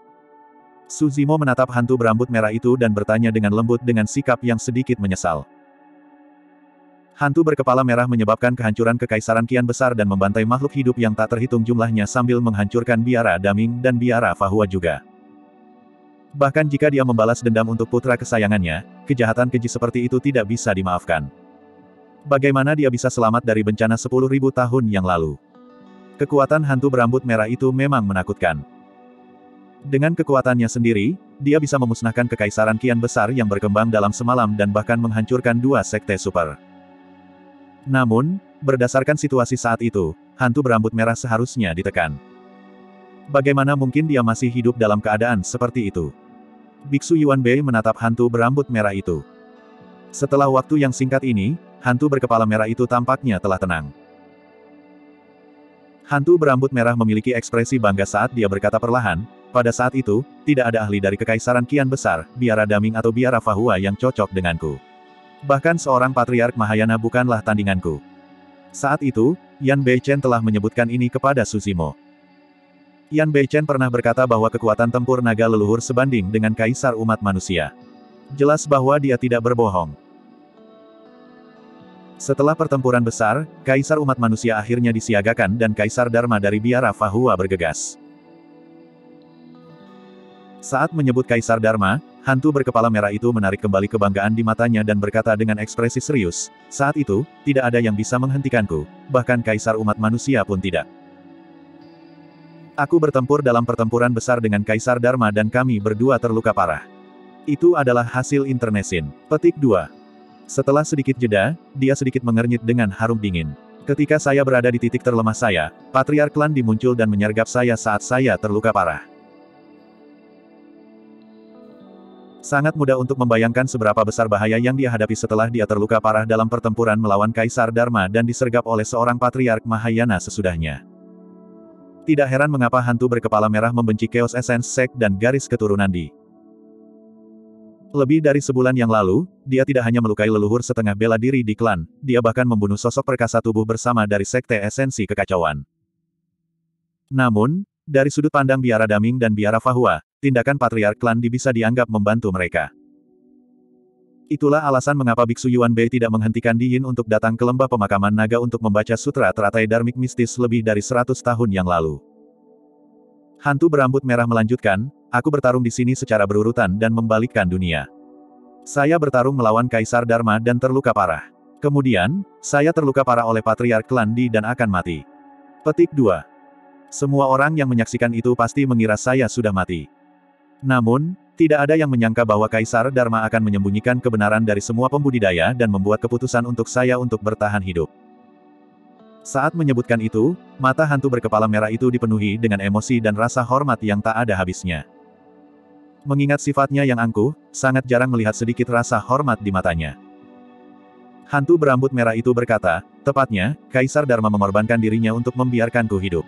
Suzimo menatap hantu berambut merah itu dan bertanya dengan lembut dengan sikap yang sedikit menyesal. Hantu berkepala merah menyebabkan kehancuran kekaisaran kian besar dan membantai makhluk hidup yang tak terhitung jumlahnya sambil menghancurkan biara Daming dan biara Fahua juga. Bahkan jika dia membalas dendam untuk putra kesayangannya, kejahatan keji seperti itu tidak bisa dimaafkan. Bagaimana dia bisa selamat dari bencana sepuluh ribu tahun yang lalu? Kekuatan hantu berambut merah itu memang menakutkan. Dengan kekuatannya sendiri, dia bisa memusnahkan kekaisaran kian besar yang berkembang dalam semalam dan bahkan menghancurkan dua sekte super. Namun, berdasarkan situasi saat itu, hantu berambut merah seharusnya ditekan. Bagaimana mungkin dia masih hidup dalam keadaan seperti itu? Biksu Yuan Bei menatap hantu berambut merah itu. Setelah waktu yang singkat ini, hantu berkepala merah itu tampaknya telah tenang. Hantu berambut merah memiliki ekspresi bangga saat dia berkata perlahan, pada saat itu, tidak ada ahli dari kekaisaran kian besar, biara Daming atau biara Fahua yang cocok denganku. Bahkan seorang patriark Mahayana bukanlah tandinganku. Saat itu, Yan Beichen telah menyebutkan ini kepada Suzimo. Yan Beichen pernah berkata bahwa kekuatan tempur naga leluhur sebanding dengan kaisar umat manusia. Jelas bahwa dia tidak berbohong. Setelah pertempuran besar, kaisar umat manusia akhirnya disiagakan dan kaisar Dharma dari biara Fahua bergegas. Saat menyebut Kaisar Dharma, hantu berkepala merah itu menarik kembali kebanggaan di matanya dan berkata dengan ekspresi serius, saat itu, tidak ada yang bisa menghentikanku, bahkan Kaisar umat manusia pun tidak. Aku bertempur dalam pertempuran besar dengan Kaisar Dharma dan kami berdua terluka parah. Itu adalah hasil internecine. Petik dua. Setelah sedikit jeda, dia sedikit mengernyit dengan harum dingin. Ketika saya berada di titik terlemah saya, Patriark Klan dimuncul dan menyergap saya saat saya terluka parah. Sangat mudah untuk membayangkan seberapa besar bahaya yang dia hadapi setelah dia terluka parah dalam pertempuran melawan Kaisar Dharma dan disergap oleh seorang Patriark Mahayana sesudahnya. Tidak heran mengapa hantu berkepala merah membenci Chaos Essence Sect dan garis keturunan Di. Lebih dari sebulan yang lalu, dia tidak hanya melukai leluhur setengah bela diri di klan, dia bahkan membunuh sosok perkasa tubuh bersama dari Sekte Esensi Kekacauan. Namun, dari sudut pandang biara Daming dan biara Fahua, tindakan Patriark Klan Di bisa dianggap membantu mereka. Itulah alasan mengapa Biksu Yuan Bei tidak menghentikan Di Yin untuk datang ke lembah pemakaman naga untuk membaca sutra teratai Dharmik mistis lebih dari seratus tahun yang lalu. Hantu berambut merah melanjutkan, aku bertarung di sini secara berurutan dan membalikkan dunia. Saya bertarung melawan Kaisar Dharma dan terluka parah. Kemudian, saya terluka parah oleh Patriark Klan Di dan akan mati. Petik dua. Semua orang yang menyaksikan itu pasti mengira saya sudah mati. Namun, tidak ada yang menyangka bahwa Kaisar Dharma akan menyembunyikan kebenaran dari semua pembudidaya dan membuat keputusan untuk saya untuk bertahan hidup. Saat menyebutkan itu, mata hantu berkepala merah itu dipenuhi dengan emosi dan rasa hormat yang tak ada habisnya. Mengingat sifatnya yang angkuh, sangat jarang melihat sedikit rasa hormat di matanya. Hantu berambut merah itu berkata, tepatnya, Kaisar Dharma mengorbankan dirinya untuk membiarkanku hidup.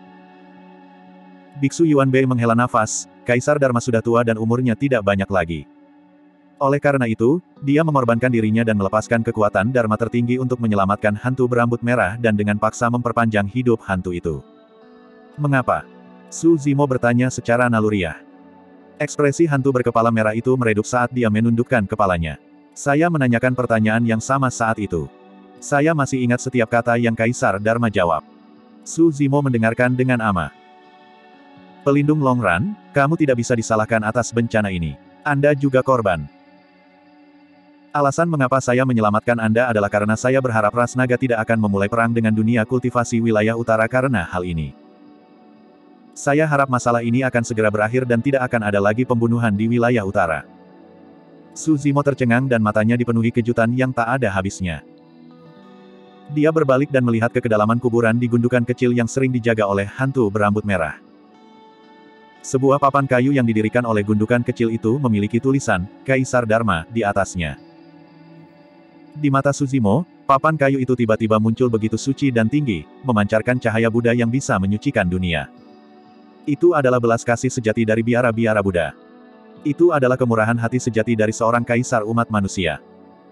Biksu Yuan Bei menghela nafas, Kaisar Dharma sudah tua dan umurnya tidak banyak lagi. Oleh karena itu, dia mengorbankan dirinya dan melepaskan kekuatan Dharma tertinggi untuk menyelamatkan hantu berambut merah dan dengan paksa memperpanjang hidup hantu itu. Mengapa? Su Zimo bertanya secara naluriah. Ekspresi hantu berkepala merah itu meredup saat dia menundukkan kepalanya. Saya menanyakan pertanyaan yang sama saat itu. Saya masih ingat setiap kata yang Kaisar Dharma jawab. Su Zimo mendengarkan dengan ama. Pelindung Long Run, kamu tidak bisa disalahkan atas bencana ini. Anda juga korban. Alasan mengapa saya menyelamatkan Anda adalah karena saya berharap ras naga tidak akan memulai perang dengan dunia kultivasi wilayah utara karena hal ini. Saya harap masalah ini akan segera berakhir dan tidak akan ada lagi pembunuhan di wilayah utara. Su Zimo tercengang dan matanya dipenuhi kejutan yang tak ada habisnya. Dia berbalik dan melihat ke kedalaman kuburan di gundukan kecil yang sering dijaga oleh hantu berambut merah. Sebuah papan kayu yang didirikan oleh gundukan kecil itu memiliki tulisan, Kaisar Dharma, di atasnya. Di mata Suzimo, papan kayu itu tiba-tiba muncul begitu suci dan tinggi, memancarkan cahaya Buddha yang bisa menyucikan dunia. Itu adalah belas kasih sejati dari biara-biara Buddha. Itu adalah kemurahan hati sejati dari seorang kaisar umat manusia.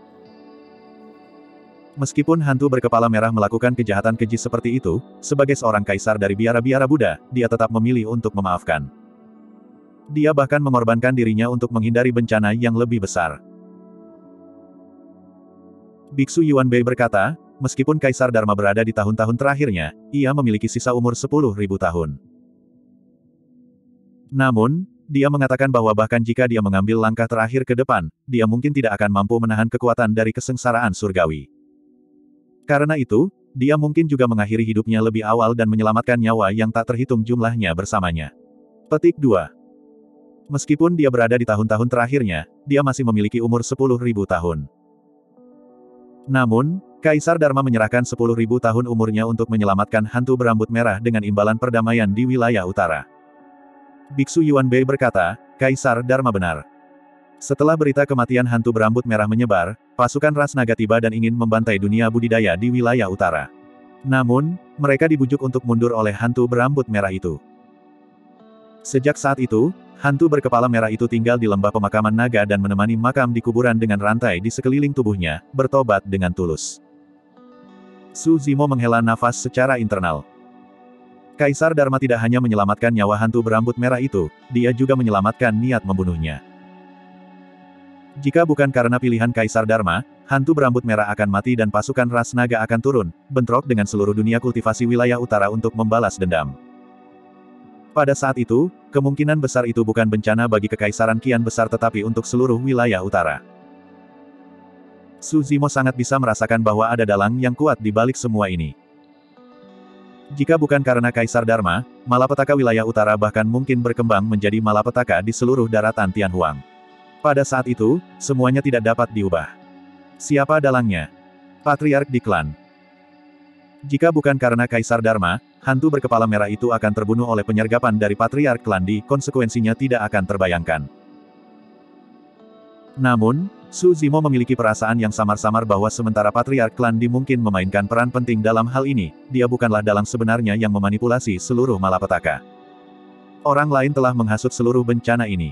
Meskipun hantu berkepala merah melakukan kejahatan keji seperti itu, sebagai seorang kaisar dari biara-biara Buddha, dia tetap memilih untuk memaafkan. Dia bahkan mengorbankan dirinya untuk menghindari bencana yang lebih besar. Biksu Yuanbei berkata, meskipun Kaisar Dharma berada di tahun-tahun terakhirnya, ia memiliki sisa umur sepuluh ribu tahun. Namun, dia mengatakan bahwa bahkan jika dia mengambil langkah terakhir ke depan, dia mungkin tidak akan mampu menahan kekuatan dari kesengsaraan surgawi. Karena itu, dia mungkin juga mengakhiri hidupnya lebih awal dan menyelamatkan nyawa yang tak terhitung jumlahnya bersamanya. Petik dua. Meskipun dia berada di tahun-tahun terakhirnya, dia masih memiliki umur sepuluh ribu tahun. Namun, Kaisar Dharma menyerahkan sepuluh ribu tahun umurnya untuk menyelamatkan hantu berambut merah dengan imbalan perdamaian di wilayah utara. Biksu Yuanbei berkata, Kaisar Dharma benar. Setelah berita kematian hantu berambut merah menyebar, pasukan ras naga tiba dan ingin membantai dunia budidaya di wilayah utara. Namun, mereka dibujuk untuk mundur oleh hantu berambut merah itu. Sejak saat itu, hantu berkepala merah itu tinggal di lembah pemakaman naga dan menemani makam di kuburan dengan rantai di sekeliling tubuhnya, bertobat dengan tulus. Su Zimo menghela nafas secara internal. Kaisar Dharma tidak hanya menyelamatkan nyawa hantu berambut merah itu, dia juga menyelamatkan niat membunuhnya. Jika bukan karena pilihan Kaisar Dharma, hantu berambut merah akan mati dan pasukan ras naga akan turun, bentrok dengan seluruh dunia kultivasi wilayah utara untuk membalas dendam. Pada saat itu, kemungkinan besar itu bukan bencana bagi kekaisaran kian besar tetapi untuk seluruh wilayah utara. Su Zimo sangat bisa merasakan bahwa ada dalang yang kuat di balik semua ini. Jika bukan karena Kaisar Dharma, malapetaka wilayah utara bahkan mungkin berkembang menjadi malapetaka di seluruh daratan Tianhuang. Pada saat itu, semuanya tidak dapat diubah. Siapa dalangnya? Patriark di klan. Jika bukan karena Kaisar Dharma, hantu berkepala merah itu akan terbunuh oleh penyergapan dari Patriark klan Di, konsekuensinya tidak akan terbayangkan. Namun, Su Zimo memiliki perasaan yang samar-samar bahwa sementara Patriark klan Di mungkin memainkan peran penting dalam hal ini, dia bukanlah dalang sebenarnya yang memanipulasi seluruh malapetaka. Orang lain telah menghasut seluruh bencana ini.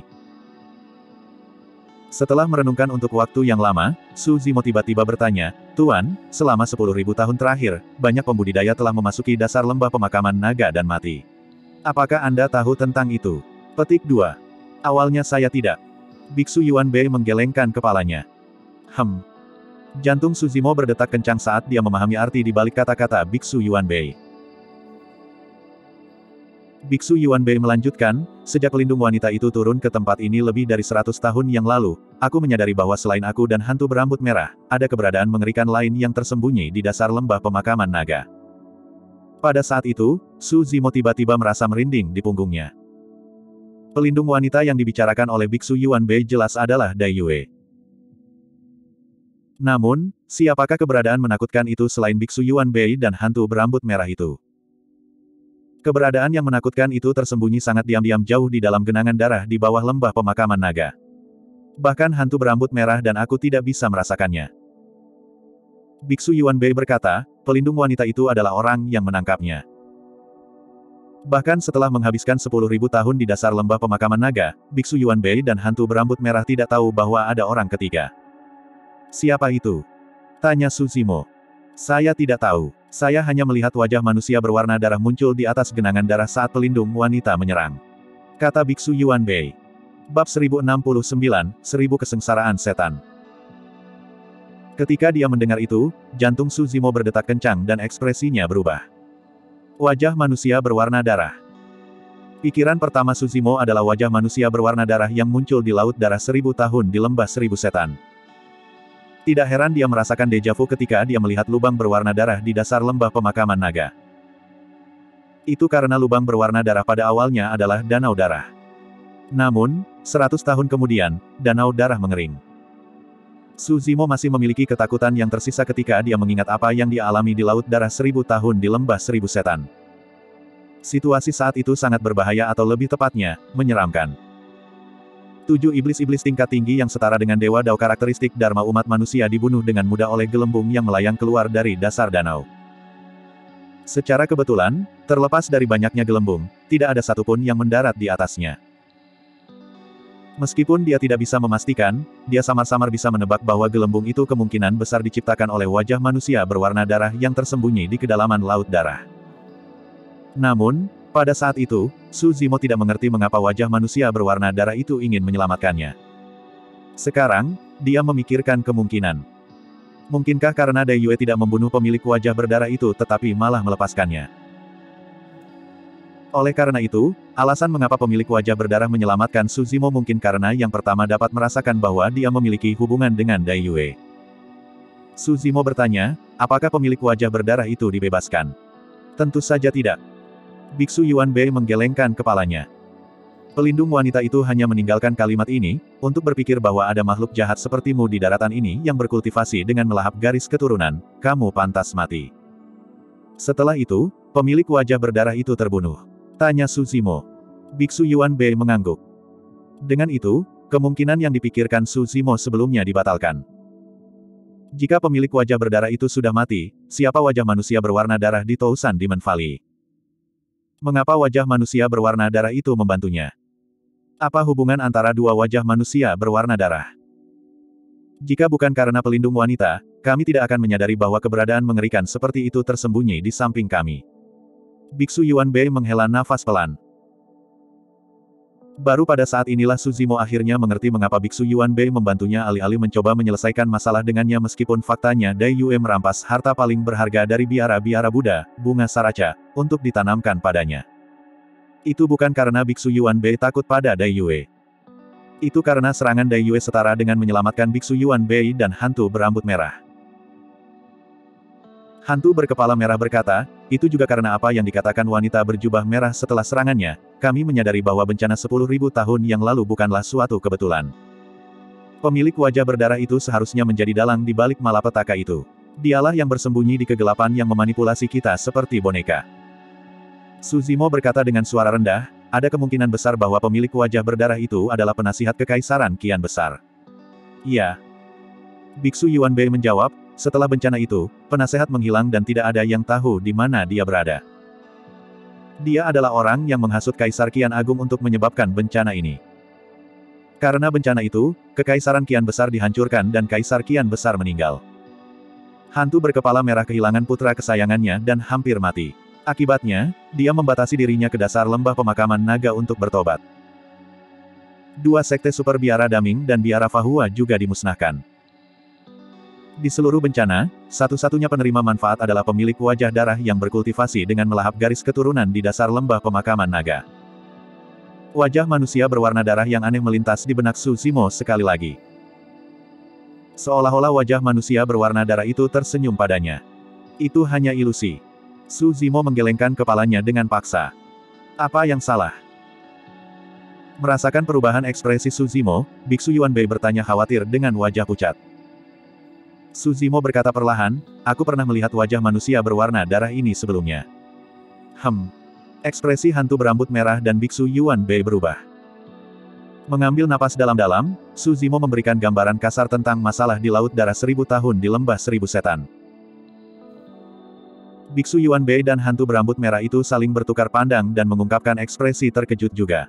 Setelah merenungkan untuk waktu yang lama, Su Zimo tiba-tiba bertanya, Tuan, selama sepuluh ribu tahun terakhir, banyak pembudidaya telah memasuki dasar lembah pemakaman naga dan mati. Apakah Anda tahu tentang itu? Petik dua. Awalnya saya tidak. Biksu Yuanbei menggelengkan kepalanya. Hem. Jantung Su Zimo berdetak kencang saat dia memahami arti di balik kata-kata Biksu Yuanbei. Biksu Yuanbei melanjutkan, sejak pelindung wanita itu turun ke tempat ini lebih dari seratus tahun yang lalu, aku menyadari bahwa selain aku dan hantu berambut merah, ada keberadaan mengerikan lain yang tersembunyi di dasar lembah pemakaman naga. Pada saat itu, Su Zimo tiba-tiba merasa merinding di punggungnya. Pelindung wanita yang dibicarakan oleh Biksu Yuanbei jelas adalah Dai Yue. Namun, siapakah keberadaan menakutkan itu selain Biksu Yuanbei dan hantu berambut merah itu? Keberadaan yang menakutkan itu tersembunyi sangat diam-diam jauh di dalam genangan darah di bawah lembah pemakaman naga. Bahkan hantu berambut merah dan aku tidak bisa merasakannya. Biksu Yuanbei berkata, pelindung wanita itu adalah orang yang menangkapnya. Bahkan setelah menghabiskan sepuluh ribu tahun di dasar lembah pemakaman naga, Biksu Yuanbei dan hantu berambut merah tidak tahu bahwa ada orang ketiga. Siapa itu? Tanya Su Zimo. Saya tidak tahu. Saya hanya melihat wajah manusia berwarna darah muncul di atas genangan darah saat pelindung wanita menyerang. Kata Biksu Yuanbei. Bab seribu enam puluh sembilan, Seribu Kesengsaraan Setan. Ketika dia mendengar itu, jantung Su Zimo berdetak kencang dan ekspresinya berubah. Wajah manusia berwarna darah. Pikiran pertama Su Zimo adalah wajah manusia berwarna darah yang muncul di laut darah seribu tahun di lembah seribu setan. Tidak heran dia merasakan dejavu ketika dia melihat lubang berwarna darah di dasar lembah pemakaman naga. Itu karena lubang berwarna darah pada awalnya adalah danau darah. Namun, seratus tahun kemudian, danau darah mengering. Su Zimo masih memiliki ketakutan yang tersisa ketika dia mengingat apa yang dia alami di laut darah seribu tahun di lembah seribu setan. Situasi saat itu sangat berbahaya atau lebih tepatnya, menyeramkan. Tujuh iblis-iblis tingkat tinggi yang setara dengan dewa dao karakteristik Dharma umat manusia dibunuh dengan mudah oleh gelembung yang melayang keluar dari dasar danau. Secara kebetulan, terlepas dari banyaknya gelembung, tidak ada satupun yang mendarat di atasnya. Meskipun dia tidak bisa memastikan, dia samar-samar bisa menebak bahwa gelembung itu kemungkinan besar diciptakan oleh wajah manusia berwarna darah yang tersembunyi di kedalaman laut darah. Namun, Pada saat itu, Su Zimo tidak mengerti mengapa wajah manusia berwarna darah itu ingin menyelamatkannya. Sekarang, dia memikirkan kemungkinan. Mungkinkah karena Dai Yue tidak membunuh pemilik wajah berdarah itu tetapi malah melepaskannya? Oleh karena itu, alasan mengapa pemilik wajah berdarah menyelamatkan Su Zimo mungkin karena yang pertama dapat merasakan bahwa dia memiliki hubungan dengan Dai Yue. Su Zimo bertanya, apakah pemilik wajah berdarah itu dibebaskan? Tentu saja tidak. Biksu Yuan Bei menggelengkan kepalanya. Pelindung wanita itu hanya meninggalkan kalimat ini, untuk berpikir bahwa ada makhluk jahat sepertimu di daratan ini yang berkultivasi dengan melahap garis keturunan, kamu pantas mati. Setelah itu, pemilik wajah berdarah itu terbunuh. Tanya Su Zimo. Biksu Yuan Bei mengangguk. Dengan itu, kemungkinan yang dipikirkan Su Zimo sebelumnya dibatalkan. Jika pemilik wajah berdarah itu sudah mati, siapa wajah manusia berwarna darah di Tousan Demon Valley? Mengapa wajah manusia berwarna darah itu membantunya? Apa hubungan antara dua wajah manusia berwarna darah? Jika bukan karena pelindung wanita, kami tidak akan menyadari bahwa keberadaan mengerikan seperti itu tersembunyi di samping kami. Biksu Yuan Bei menghela nafas pelan. Baru pada saat inilah Su Zimo akhirnya mengerti mengapa Biksu Yuan Bei membantunya alih-alih mencoba menyelesaikan masalah dengannya meskipun faktanya Dai Yue merampas harta paling berharga dari biara-biara Buddha, bunga saraca, untuk ditanamkan padanya. Itu bukan karena Biksu Yuan Bei takut pada Dai Yue. Itu karena serangan Dai Yue setara dengan menyelamatkan Biksu Yuan Bei dan hantu berambut merah. Hantu berkepala merah berkata, itu juga karena apa yang dikatakan wanita berjubah merah setelah serangannya, kami menyadari bahwa bencana sepuluh ribu tahun yang lalu bukanlah suatu kebetulan. Pemilik wajah berdarah itu seharusnya menjadi dalang di balik malapetaka itu. Dialah yang bersembunyi di kegelapan yang memanipulasi kita seperti boneka. Su Zimo berkata dengan suara rendah, ada kemungkinan besar bahwa pemilik wajah berdarah itu adalah penasihat kekaisaran kian besar. Iya. Biksu Yuan Bei menjawab, setelah bencana itu, penasehat menghilang dan tidak ada yang tahu di mana dia berada. Dia adalah orang yang menghasut Kaisar Kian Agung untuk menyebabkan bencana ini. Karena bencana itu, kekaisaran Kian Besar dihancurkan dan Kaisar Kian Besar meninggal. Hantu berkepala merah kehilangan putra kesayangannya dan hampir mati. Akibatnya, dia membatasi dirinya ke dasar lembah pemakaman naga untuk bertobat. Dua sekte super biara Daming dan biara Fahua juga dimusnahkan. Di seluruh bencana, satu-satunya penerima manfaat adalah pemilik wajah darah yang berkultivasi dengan melahap garis keturunan di dasar lembah pemakaman naga. Wajah manusia berwarna darah yang aneh melintas di benak Su Zimo sekali lagi. Seolah-olah wajah manusia berwarna darah itu tersenyum padanya. Itu hanya ilusi. Su Zimo menggelengkan kepalanya dengan paksa. Apa yang salah? Merasakan perubahan ekspresi Su Zimo, Biksu Yuan Bei bertanya khawatir dengan wajah pucat. Su Zimo berkata perlahan, aku pernah melihat wajah manusia berwarna darah ini sebelumnya. Hem. Ekspresi hantu berambut merah dan Biksu Yuan Bei berubah. Mengambil napas dalam-dalam, Su Zimo memberikan gambaran kasar tentang masalah di Laut Darah Seribu Tahun di Lembah Seribu Setan. Biksu Yuan Bei dan hantu berambut merah itu saling bertukar pandang dan mengungkapkan ekspresi terkejut juga.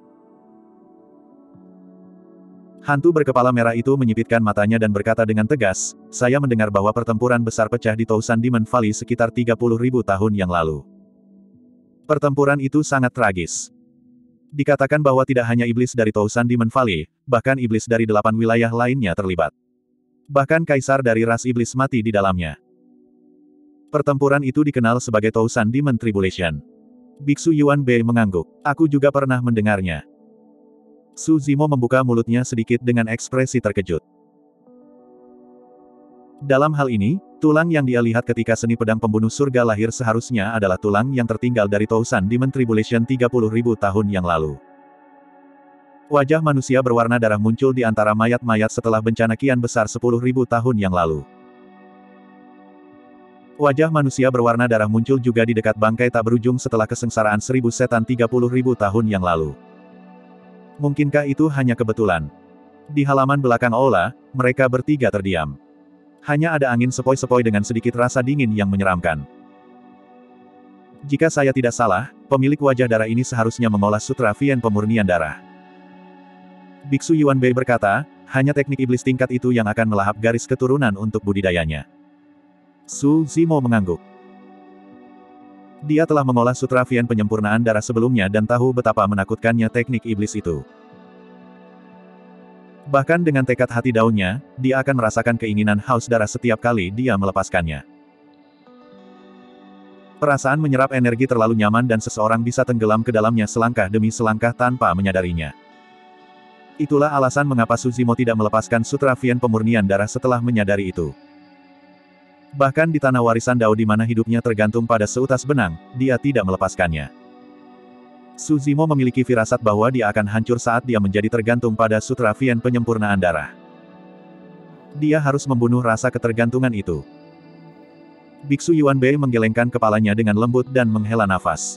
Hantu berkepala merah itu menyipitkan matanya dan berkata dengan tegas, saya mendengar bahwa pertempuran besar pecah di Tousan Demon Valley sekitar tiga puluh ribu tahun yang lalu. Pertempuran itu sangat tragis. Dikatakan bahwa tidak hanya iblis dari Tousan Demon Valley, bahkan iblis dari delapan wilayah lainnya terlibat. Bahkan kaisar dari ras iblis mati di dalamnya. Pertempuran itu dikenal sebagai Tousan Demon Tribulation. Biksu Yuan Bei mengangguk. Aku juga pernah mendengarnya. Su Zimo membuka mulutnya sedikit dengan ekspresi terkejut. Dalam hal ini, tulang yang dia lihat ketika seni pedang pembunuh surga lahir seharusnya adalah tulang yang tertinggal dari Tousan Demon Tribulation tiga puluh ribu tahun yang lalu. Wajah manusia berwarna darah muncul di antara mayat-mayat setelah bencana kian besar sepuluh ribu tahun yang lalu. Wajah manusia berwarna darah muncul juga di dekat bangkai tak berujung setelah kesengsaraan seribu setan tiga puluh ribu tahun yang lalu. Mungkinkah itu hanya kebetulan? Di halaman belakang aula, mereka bertiga terdiam. Hanya ada angin sepoi-sepoi dengan sedikit rasa dingin yang menyeramkan. Jika saya tidak salah, pemilik wajah darah ini seharusnya mengolah sutra Vien pemurnian darah. Biksu Yuan Bei berkata, hanya teknik iblis tingkat itu yang akan melahap garis keturunan untuk budidayanya. Su Zimo mengangguk. Dia telah mengolah sutra Vian penyempurnaan darah sebelumnya dan tahu betapa menakutkannya teknik iblis itu. Bahkan dengan tekad hati daunnya, dia akan merasakan keinginan haus darah setiap kali dia melepaskannya. Perasaan menyerap energi terlalu nyaman dan seseorang bisa tenggelam ke dalamnya selangkah demi selangkah tanpa menyadarinya. Itulah alasan mengapa Suzimo tidak melepaskan sutra Vian pemurnian darah setelah menyadari itu. Bahkan di tanah warisan Dao di mana hidupnya tergantung pada seutas benang, dia tidak melepaskannya. Suzimo memiliki firasat bahwa dia akan hancur saat dia menjadi tergantung pada sutra Vian penyempurnaan darah. Dia harus membunuh rasa ketergantungan itu. Biksu Yuan Bei menggelengkan kepalanya dengan lembut dan menghela nafas.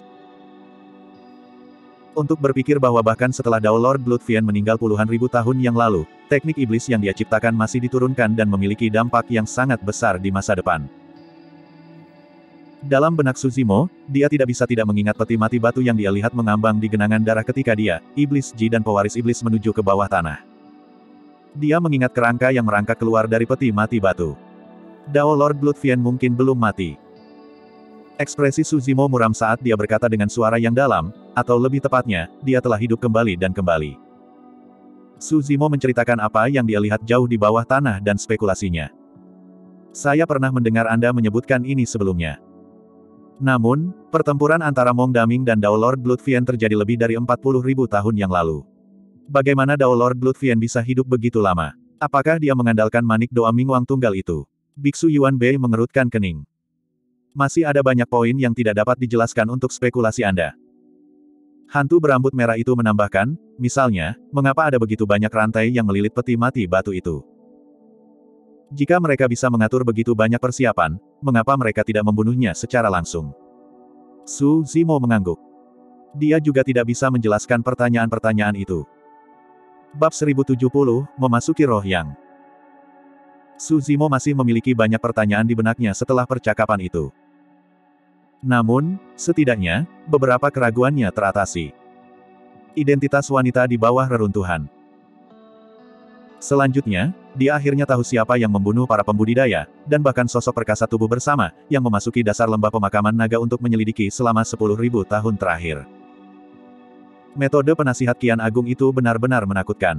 Untuk berpikir bahwa bahkan setelah Dao Lord Blood Vian meninggal puluhan ribu tahun yang lalu, teknik iblis yang dia ciptakan masih diturunkan dan memiliki dampak yang sangat besar di masa depan. Dalam benak Suzimo, dia tidak bisa tidak mengingat peti mati batu yang dia lihat mengambang di genangan darah ketika dia, Iblis Ji dan pewaris iblis menuju ke bawah tanah. Dia mengingat kerangka yang merangkak keluar dari peti mati batu. Dao Lord Blood Vian mungkin belum mati. Ekspresi Suzimo muram saat dia berkata dengan suara yang dalam, atau lebih tepatnya, dia telah hidup kembali dan kembali. Suzimo menceritakan apa yang dia lihat jauh di bawah tanah dan spekulasinya. Saya pernah mendengar Anda menyebutkan ini sebelumnya. Namun, pertempuran antara Mong Daming dan Dao Lord Blood Vian terjadi lebih dari empat puluh ribu tahun yang lalu. Bagaimana Dao Lord Blood Vian bisa hidup begitu lama? Apakah dia mengandalkan manik doa Mingwang Tunggal itu? Biksu Yuan Bei mengerutkan kening. Masih ada banyak poin yang tidak dapat dijelaskan untuk spekulasi Anda. Hantu berambut merah itu menambahkan, misalnya, mengapa ada begitu banyak rantai yang melilit peti mati batu itu? Jika mereka bisa mengatur begitu banyak persiapan, mengapa mereka tidak membunuhnya secara langsung? Su Zimo mengangguk. Dia juga tidak bisa menjelaskan pertanyaan-pertanyaan itu. Bab seribu tujuh puluh, Memasuki Roh Yang. Su Zimo masih memiliki banyak pertanyaan di benaknya setelah percakapan itu. Namun, setidaknya, beberapa keraguannya teratasi. Identitas wanita di bawah reruntuhan. Selanjutnya, dia akhirnya tahu siapa yang membunuh para pembudidaya, dan bahkan sosok perkasa tubuh bersama, yang memasuki dasar lembah pemakaman naga untuk menyelidiki selama sepuluh ribu tahun terakhir. Metode penasihat Kian Agung itu benar-benar menakutkan.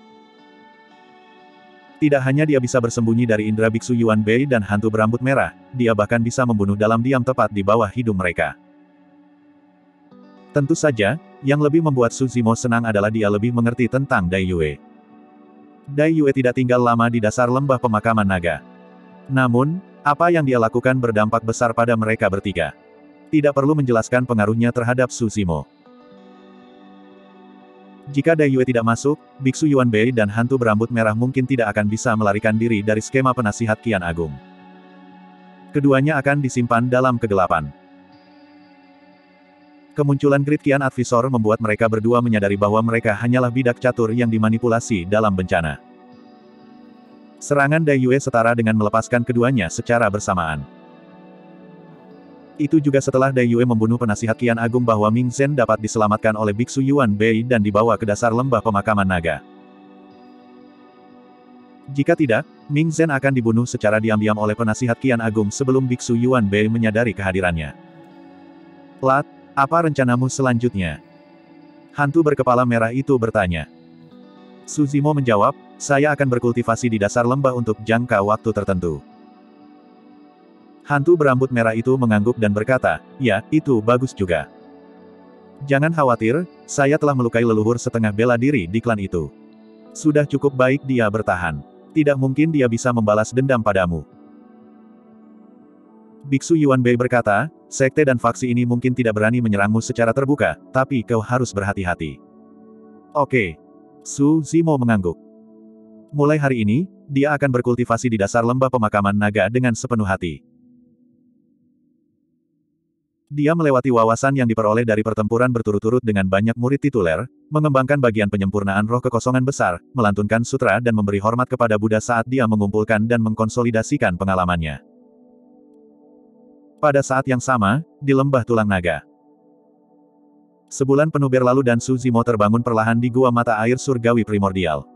Tidak hanya dia bisa bersembunyi dari indera Biksu Yuan Bei dan hantu berambut merah, dia bahkan bisa membunuh dalam diam tepat di bawah hidung mereka. Tentu saja, yang lebih membuat Suzimo senang adalah dia lebih mengerti tentang Dai Yue. Dai Yue tidak tinggal lama di dasar lembah pemakaman naga. Namun, apa yang dia lakukan berdampak besar pada mereka bertiga. Tidak perlu menjelaskan pengaruhnya terhadap Suzimo. Jika Dai Yue tidak masuk, Biksu Yuan Bei dan hantu berambut merah mungkin tidak akan bisa melarikan diri dari skema penasihat Kian Agung. Keduanya akan disimpan dalam kegelapan. Kemunculan Great Kian Advisor membuat mereka berdua menyadari bahwa mereka hanyalah bidak catur yang dimanipulasi dalam bencana. Serangan Dai Yue setara dengan melepaskan keduanya secara bersamaan. Itu juga setelah Dai Yue membunuh penasihat Kian Agung bahwa Ming Zhen dapat diselamatkan oleh Biksu Yuan Bei dan dibawa ke dasar lembah pemakaman naga. Jika tidak, Ming Zhen akan dibunuh secara diam-diam oleh penasihat Kian Agung sebelum Biksu Yuan Bei menyadari kehadirannya. Lat, apa rencanamu selanjutnya? Hantu berkepala merah itu bertanya. Suzimo menjawab, saya akan berkultivasi di dasar lembah untuk jangka waktu tertentu. Hantu berambut merah itu mengangguk dan berkata, ya, itu bagus juga. Jangan khawatir, saya telah melukai leluhur setengah bela diri di klan itu. Sudah cukup baik dia bertahan. Tidak mungkin dia bisa membalas dendam padamu. Biksu Yuan Bei berkata, sekte dan faksi ini mungkin tidak berani menyerangmu secara terbuka, tapi kau harus berhati-hati. Oke. Su Zimo mengangguk. Mulai hari ini, dia akan berkultivasi di dasar lembah pemakaman naga dengan sepenuh hati. Dia melewati wawasan yang diperoleh dari pertempuran berturut-turut dengan banyak murid tituler, mengembangkan bagian penyempurnaan roh kekosongan besar, melantunkan sutra dan memberi hormat kepada Buddha saat dia mengumpulkan dan mengkonsolidasikan pengalamannya. Pada saat yang sama, di lembah tulang naga. Sebulan penuh berlalu dan Suzimo terbangun perlahan di gua mata air surgawi primordial.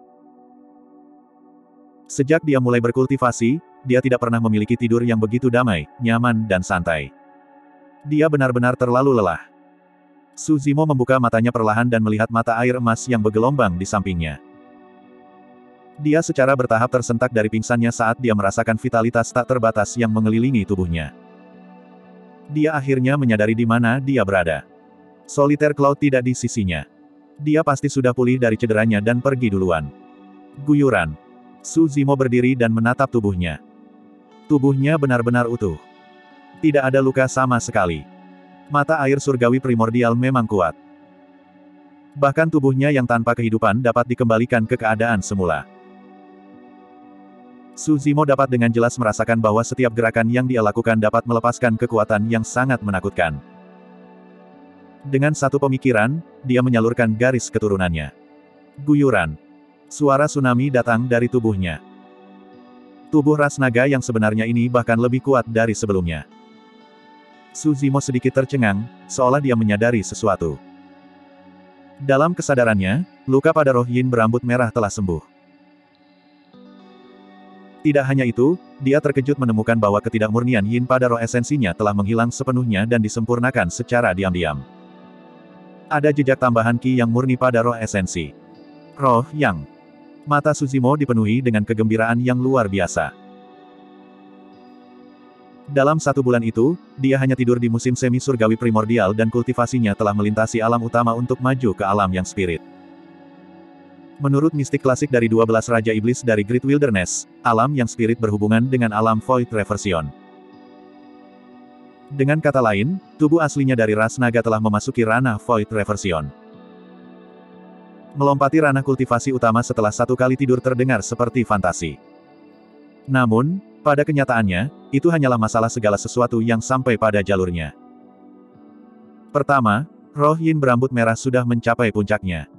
Sejak dia mulai berkultivasi, dia tidak pernah memiliki tidur yang begitu damai, nyaman dan santai. Dia benar-benar terlalu lelah. Su Zimo membuka matanya perlahan dan melihat mata air emas yang bergelombang di sampingnya. Dia secara bertahap tersentak dari pingsannya saat dia merasakan vitalitas tak terbatas yang mengelilingi tubuhnya. Dia akhirnya menyadari di mana dia berada. Solitaire Cloud tidak di sisinya. Dia pasti sudah pulih dari cederanya dan pergi duluan. Guyuran. Su Zimo berdiri dan menatap tubuhnya. Tubuhnya benar-benar utuh. Tidak ada luka sama sekali. Mata air surgawi primordial memang kuat. Bahkan tubuhnya yang tanpa kehidupan dapat dikembalikan ke keadaan semula. Su Zimo dapat dengan jelas merasakan bahwa setiap gerakan yang dia lakukan dapat melepaskan kekuatan yang sangat menakutkan. Dengan satu pemikiran, dia menyalurkan garis keturunannya. Guyuran. Suara tsunami datang dari tubuhnya. Tubuh ras naga yang sebenarnya ini bahkan lebih kuat dari sebelumnya. Su Zimo sedikit tercengang, seolah dia menyadari sesuatu. Dalam kesadarannya, luka pada roh Yin berambut merah telah sembuh. Tidak hanya itu, dia terkejut menemukan bahwa ketidakmurnian Yin pada roh esensinya telah menghilang sepenuhnya dan disempurnakan secara diam-diam. Ada jejak tambahan Qi yang murni pada roh esensi. Roh Yang. Mata Su Zimo dipenuhi dengan kegembiraan yang luar biasa. Dalam satu bulan itu, dia hanya tidur di musim semi surgawi primordial dan kultivasinya telah melintasi alam utama untuk maju ke alam yang spirit. Menurut mistik klasik dari dua belas Raja Iblis dari Great Wilderness, alam yang spirit berhubungan dengan alam Void Reversion. Dengan kata lain, tubuh aslinya dari ras naga telah memasuki ranah Void Reversion. Melompati ranah kultivasi utama setelah satu kali tidur terdengar seperti fantasi. Namun, pada kenyataannya, itu hanyalah masalah segala sesuatu yang sampai pada jalurnya. Pertama, roh Yin berambut merah sudah mencapai puncaknya.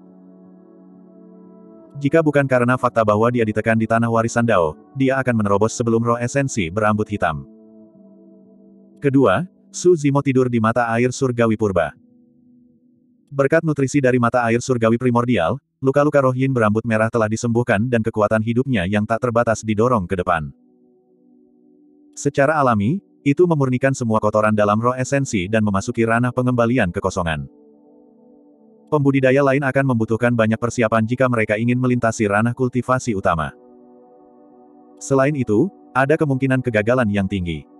Jika bukan karena fakta bahwa dia ditekan di tanah warisan Dao, dia akan menerobos sebelum roh esensi berambut hitam. Kedua, Su Zimo tidur di mata air surgawi purba. Berkat nutrisi dari mata air surgawi primordial, luka-luka roh Yin berambut merah telah disembuhkan dan kekuatan hidupnya yang tak terbatas didorong ke depan. Secara alami, itu memurnikan semua kotoran dalam roh esensi dan memasuki ranah pengembalian kekosongan. Pembudidaya lain akan membutuhkan banyak persiapan jika mereka ingin melintasi ranah kultivasi utama. Selain itu, ada kemungkinan kegagalan yang tinggi.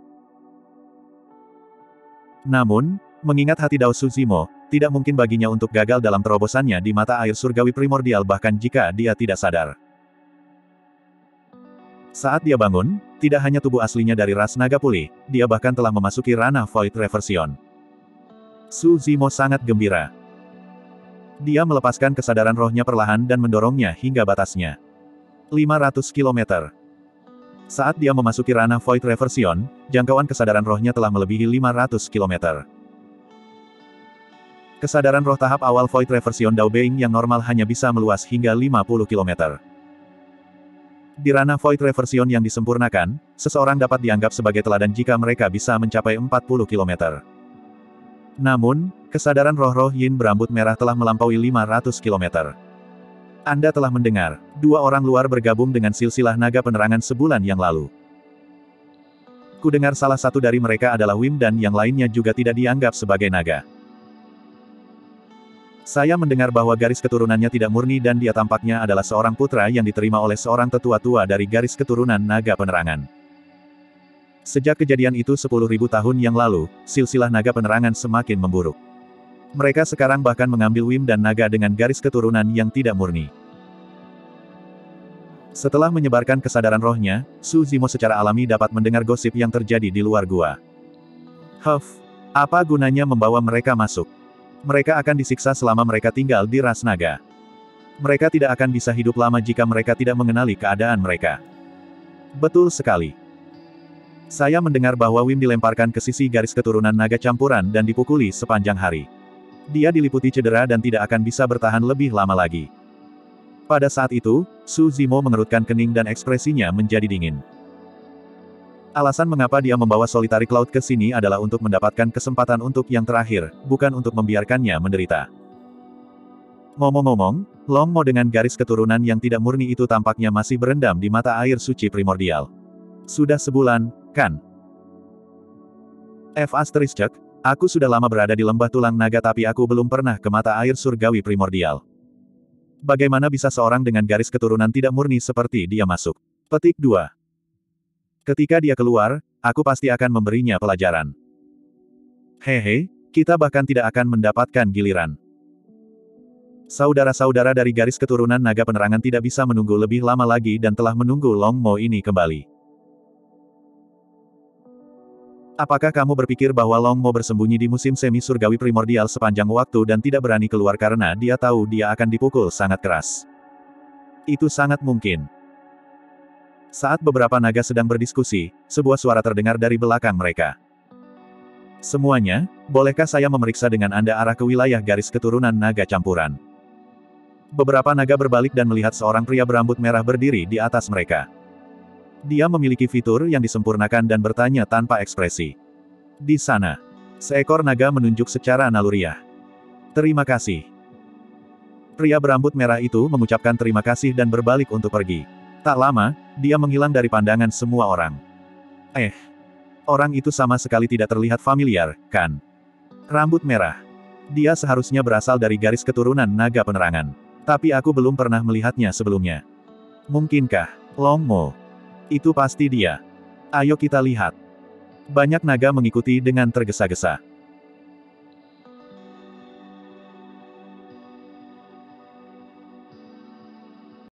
Namun, mengingat hati Dao Su Zimo, tidak mungkin baginya untuk gagal dalam terobosannya di mata air surgawi primordial bahkan jika dia tidak sadar. Saat dia bangun, tidak hanya tubuh aslinya dari ras naga pulih, dia bahkan telah memasuki ranah Void Reversion. Su Zimo sangat gembira. Dia melepaskan kesadaran rohnya perlahan dan mendorongnya hingga batasnya. lima ratus kilometer. Saat dia memasuki ranah Void Reversion, jangkauan kesadaran rohnya telah melebihi lima ratus kilometer. Kesadaran roh tahap awal Void Reversion Dao Being yang normal hanya bisa meluas hingga lima puluh kilometer. Di ranah Void Reversion yang disempurnakan, seseorang dapat dianggap sebagai teladan jika mereka bisa mencapai empat puluh kilometer. Namun, kesadaran roh-roh Yin berambut merah telah melampaui lima ratus kilometer. Anda telah mendengar, dua orang luar bergabung dengan silsilah naga penerangan sebulan yang lalu. Kudengar salah satu dari mereka adalah Wim dan yang lainnya juga tidak dianggap sebagai naga. Saya mendengar bahwa garis keturunannya tidak murni dan dia tampaknya adalah seorang putra yang diterima oleh seorang tetua tua dari garis keturunan naga penerangan. Sejak kejadian itu sepuluh ribu tahun yang lalu, silsilah naga penerangan semakin memburuk. Mereka sekarang bahkan mengambil Wim dan naga dengan garis keturunan yang tidak murni. Setelah menyebarkan kesadaran rohnya, Su Zimo secara alami dapat mendengar gosip yang terjadi di luar gua. Huff, apa gunanya membawa mereka masuk? Mereka akan disiksa selama mereka tinggal di ras naga. Mereka tidak akan bisa hidup lama jika mereka tidak mengenali keadaan mereka. Betul sekali. Saya mendengar bahwa Wim dilemparkan ke sisi garis keturunan naga campuran dan dipukuli sepanjang hari. Dia diliputi cedera dan tidak akan bisa bertahan lebih lama lagi. Pada saat itu, Su Zimo mengerutkan kening dan ekspresinya menjadi dingin. Alasan mengapa dia membawa Solitary Cloud ke sini adalah untuk mendapatkan kesempatan untuk yang terakhir, bukan untuk membiarkannya menderita. Ngomong-ngomong, Long Mo dengan garis keturunan yang tidak murni itu tampaknya masih berendam di mata air suci primordial. Sudah sebulan, kan? F asterisk, Aku sudah lama berada di lembah tulang naga tapi aku belum pernah ke mata air surgawi primordial. Bagaimana bisa seorang dengan garis keturunan tidak murni seperti dia masuk? Petik dua. Ketika dia keluar, aku pasti akan memberinya pelajaran. Hehe, kita bahkan tidak akan mendapatkan giliran. Saudara-saudara dari garis keturunan naga penerangan tidak bisa menunggu lebih lama lagi dan telah menunggu Long Mo ini kembali. Apakah kamu berpikir bahwa Long Mo bersembunyi di musim semi surgawi primordial sepanjang waktu dan tidak berani keluar karena dia tahu dia akan dipukul sangat keras? Itu sangat mungkin. Saat beberapa naga sedang berdiskusi, sebuah suara terdengar dari belakang mereka. Semuanya, bolehkah saya memeriksa dengan Anda arah ke wilayah garis keturunan naga campuran? Beberapa naga berbalik dan melihat seorang pria berambut merah berdiri di atas mereka. Dia memiliki fitur yang disempurnakan dan bertanya tanpa ekspresi. Di sana, seekor naga menunjuk secara naluriah. Terima kasih. Pria berambut merah itu mengucapkan terima kasih dan berbalik untuk pergi. Tak lama, dia menghilang dari pandangan semua orang. Eh, orang itu sama sekali tidak terlihat familiar, kan? Rambut merah. Dia seharusnya berasal dari garis keturunan naga penerangan. Tapi aku belum pernah melihatnya sebelumnya. Mungkinkah, Long Mo? Itu pasti dia. Ayo kita lihat. Banyak naga mengikuti dengan tergesa-gesa.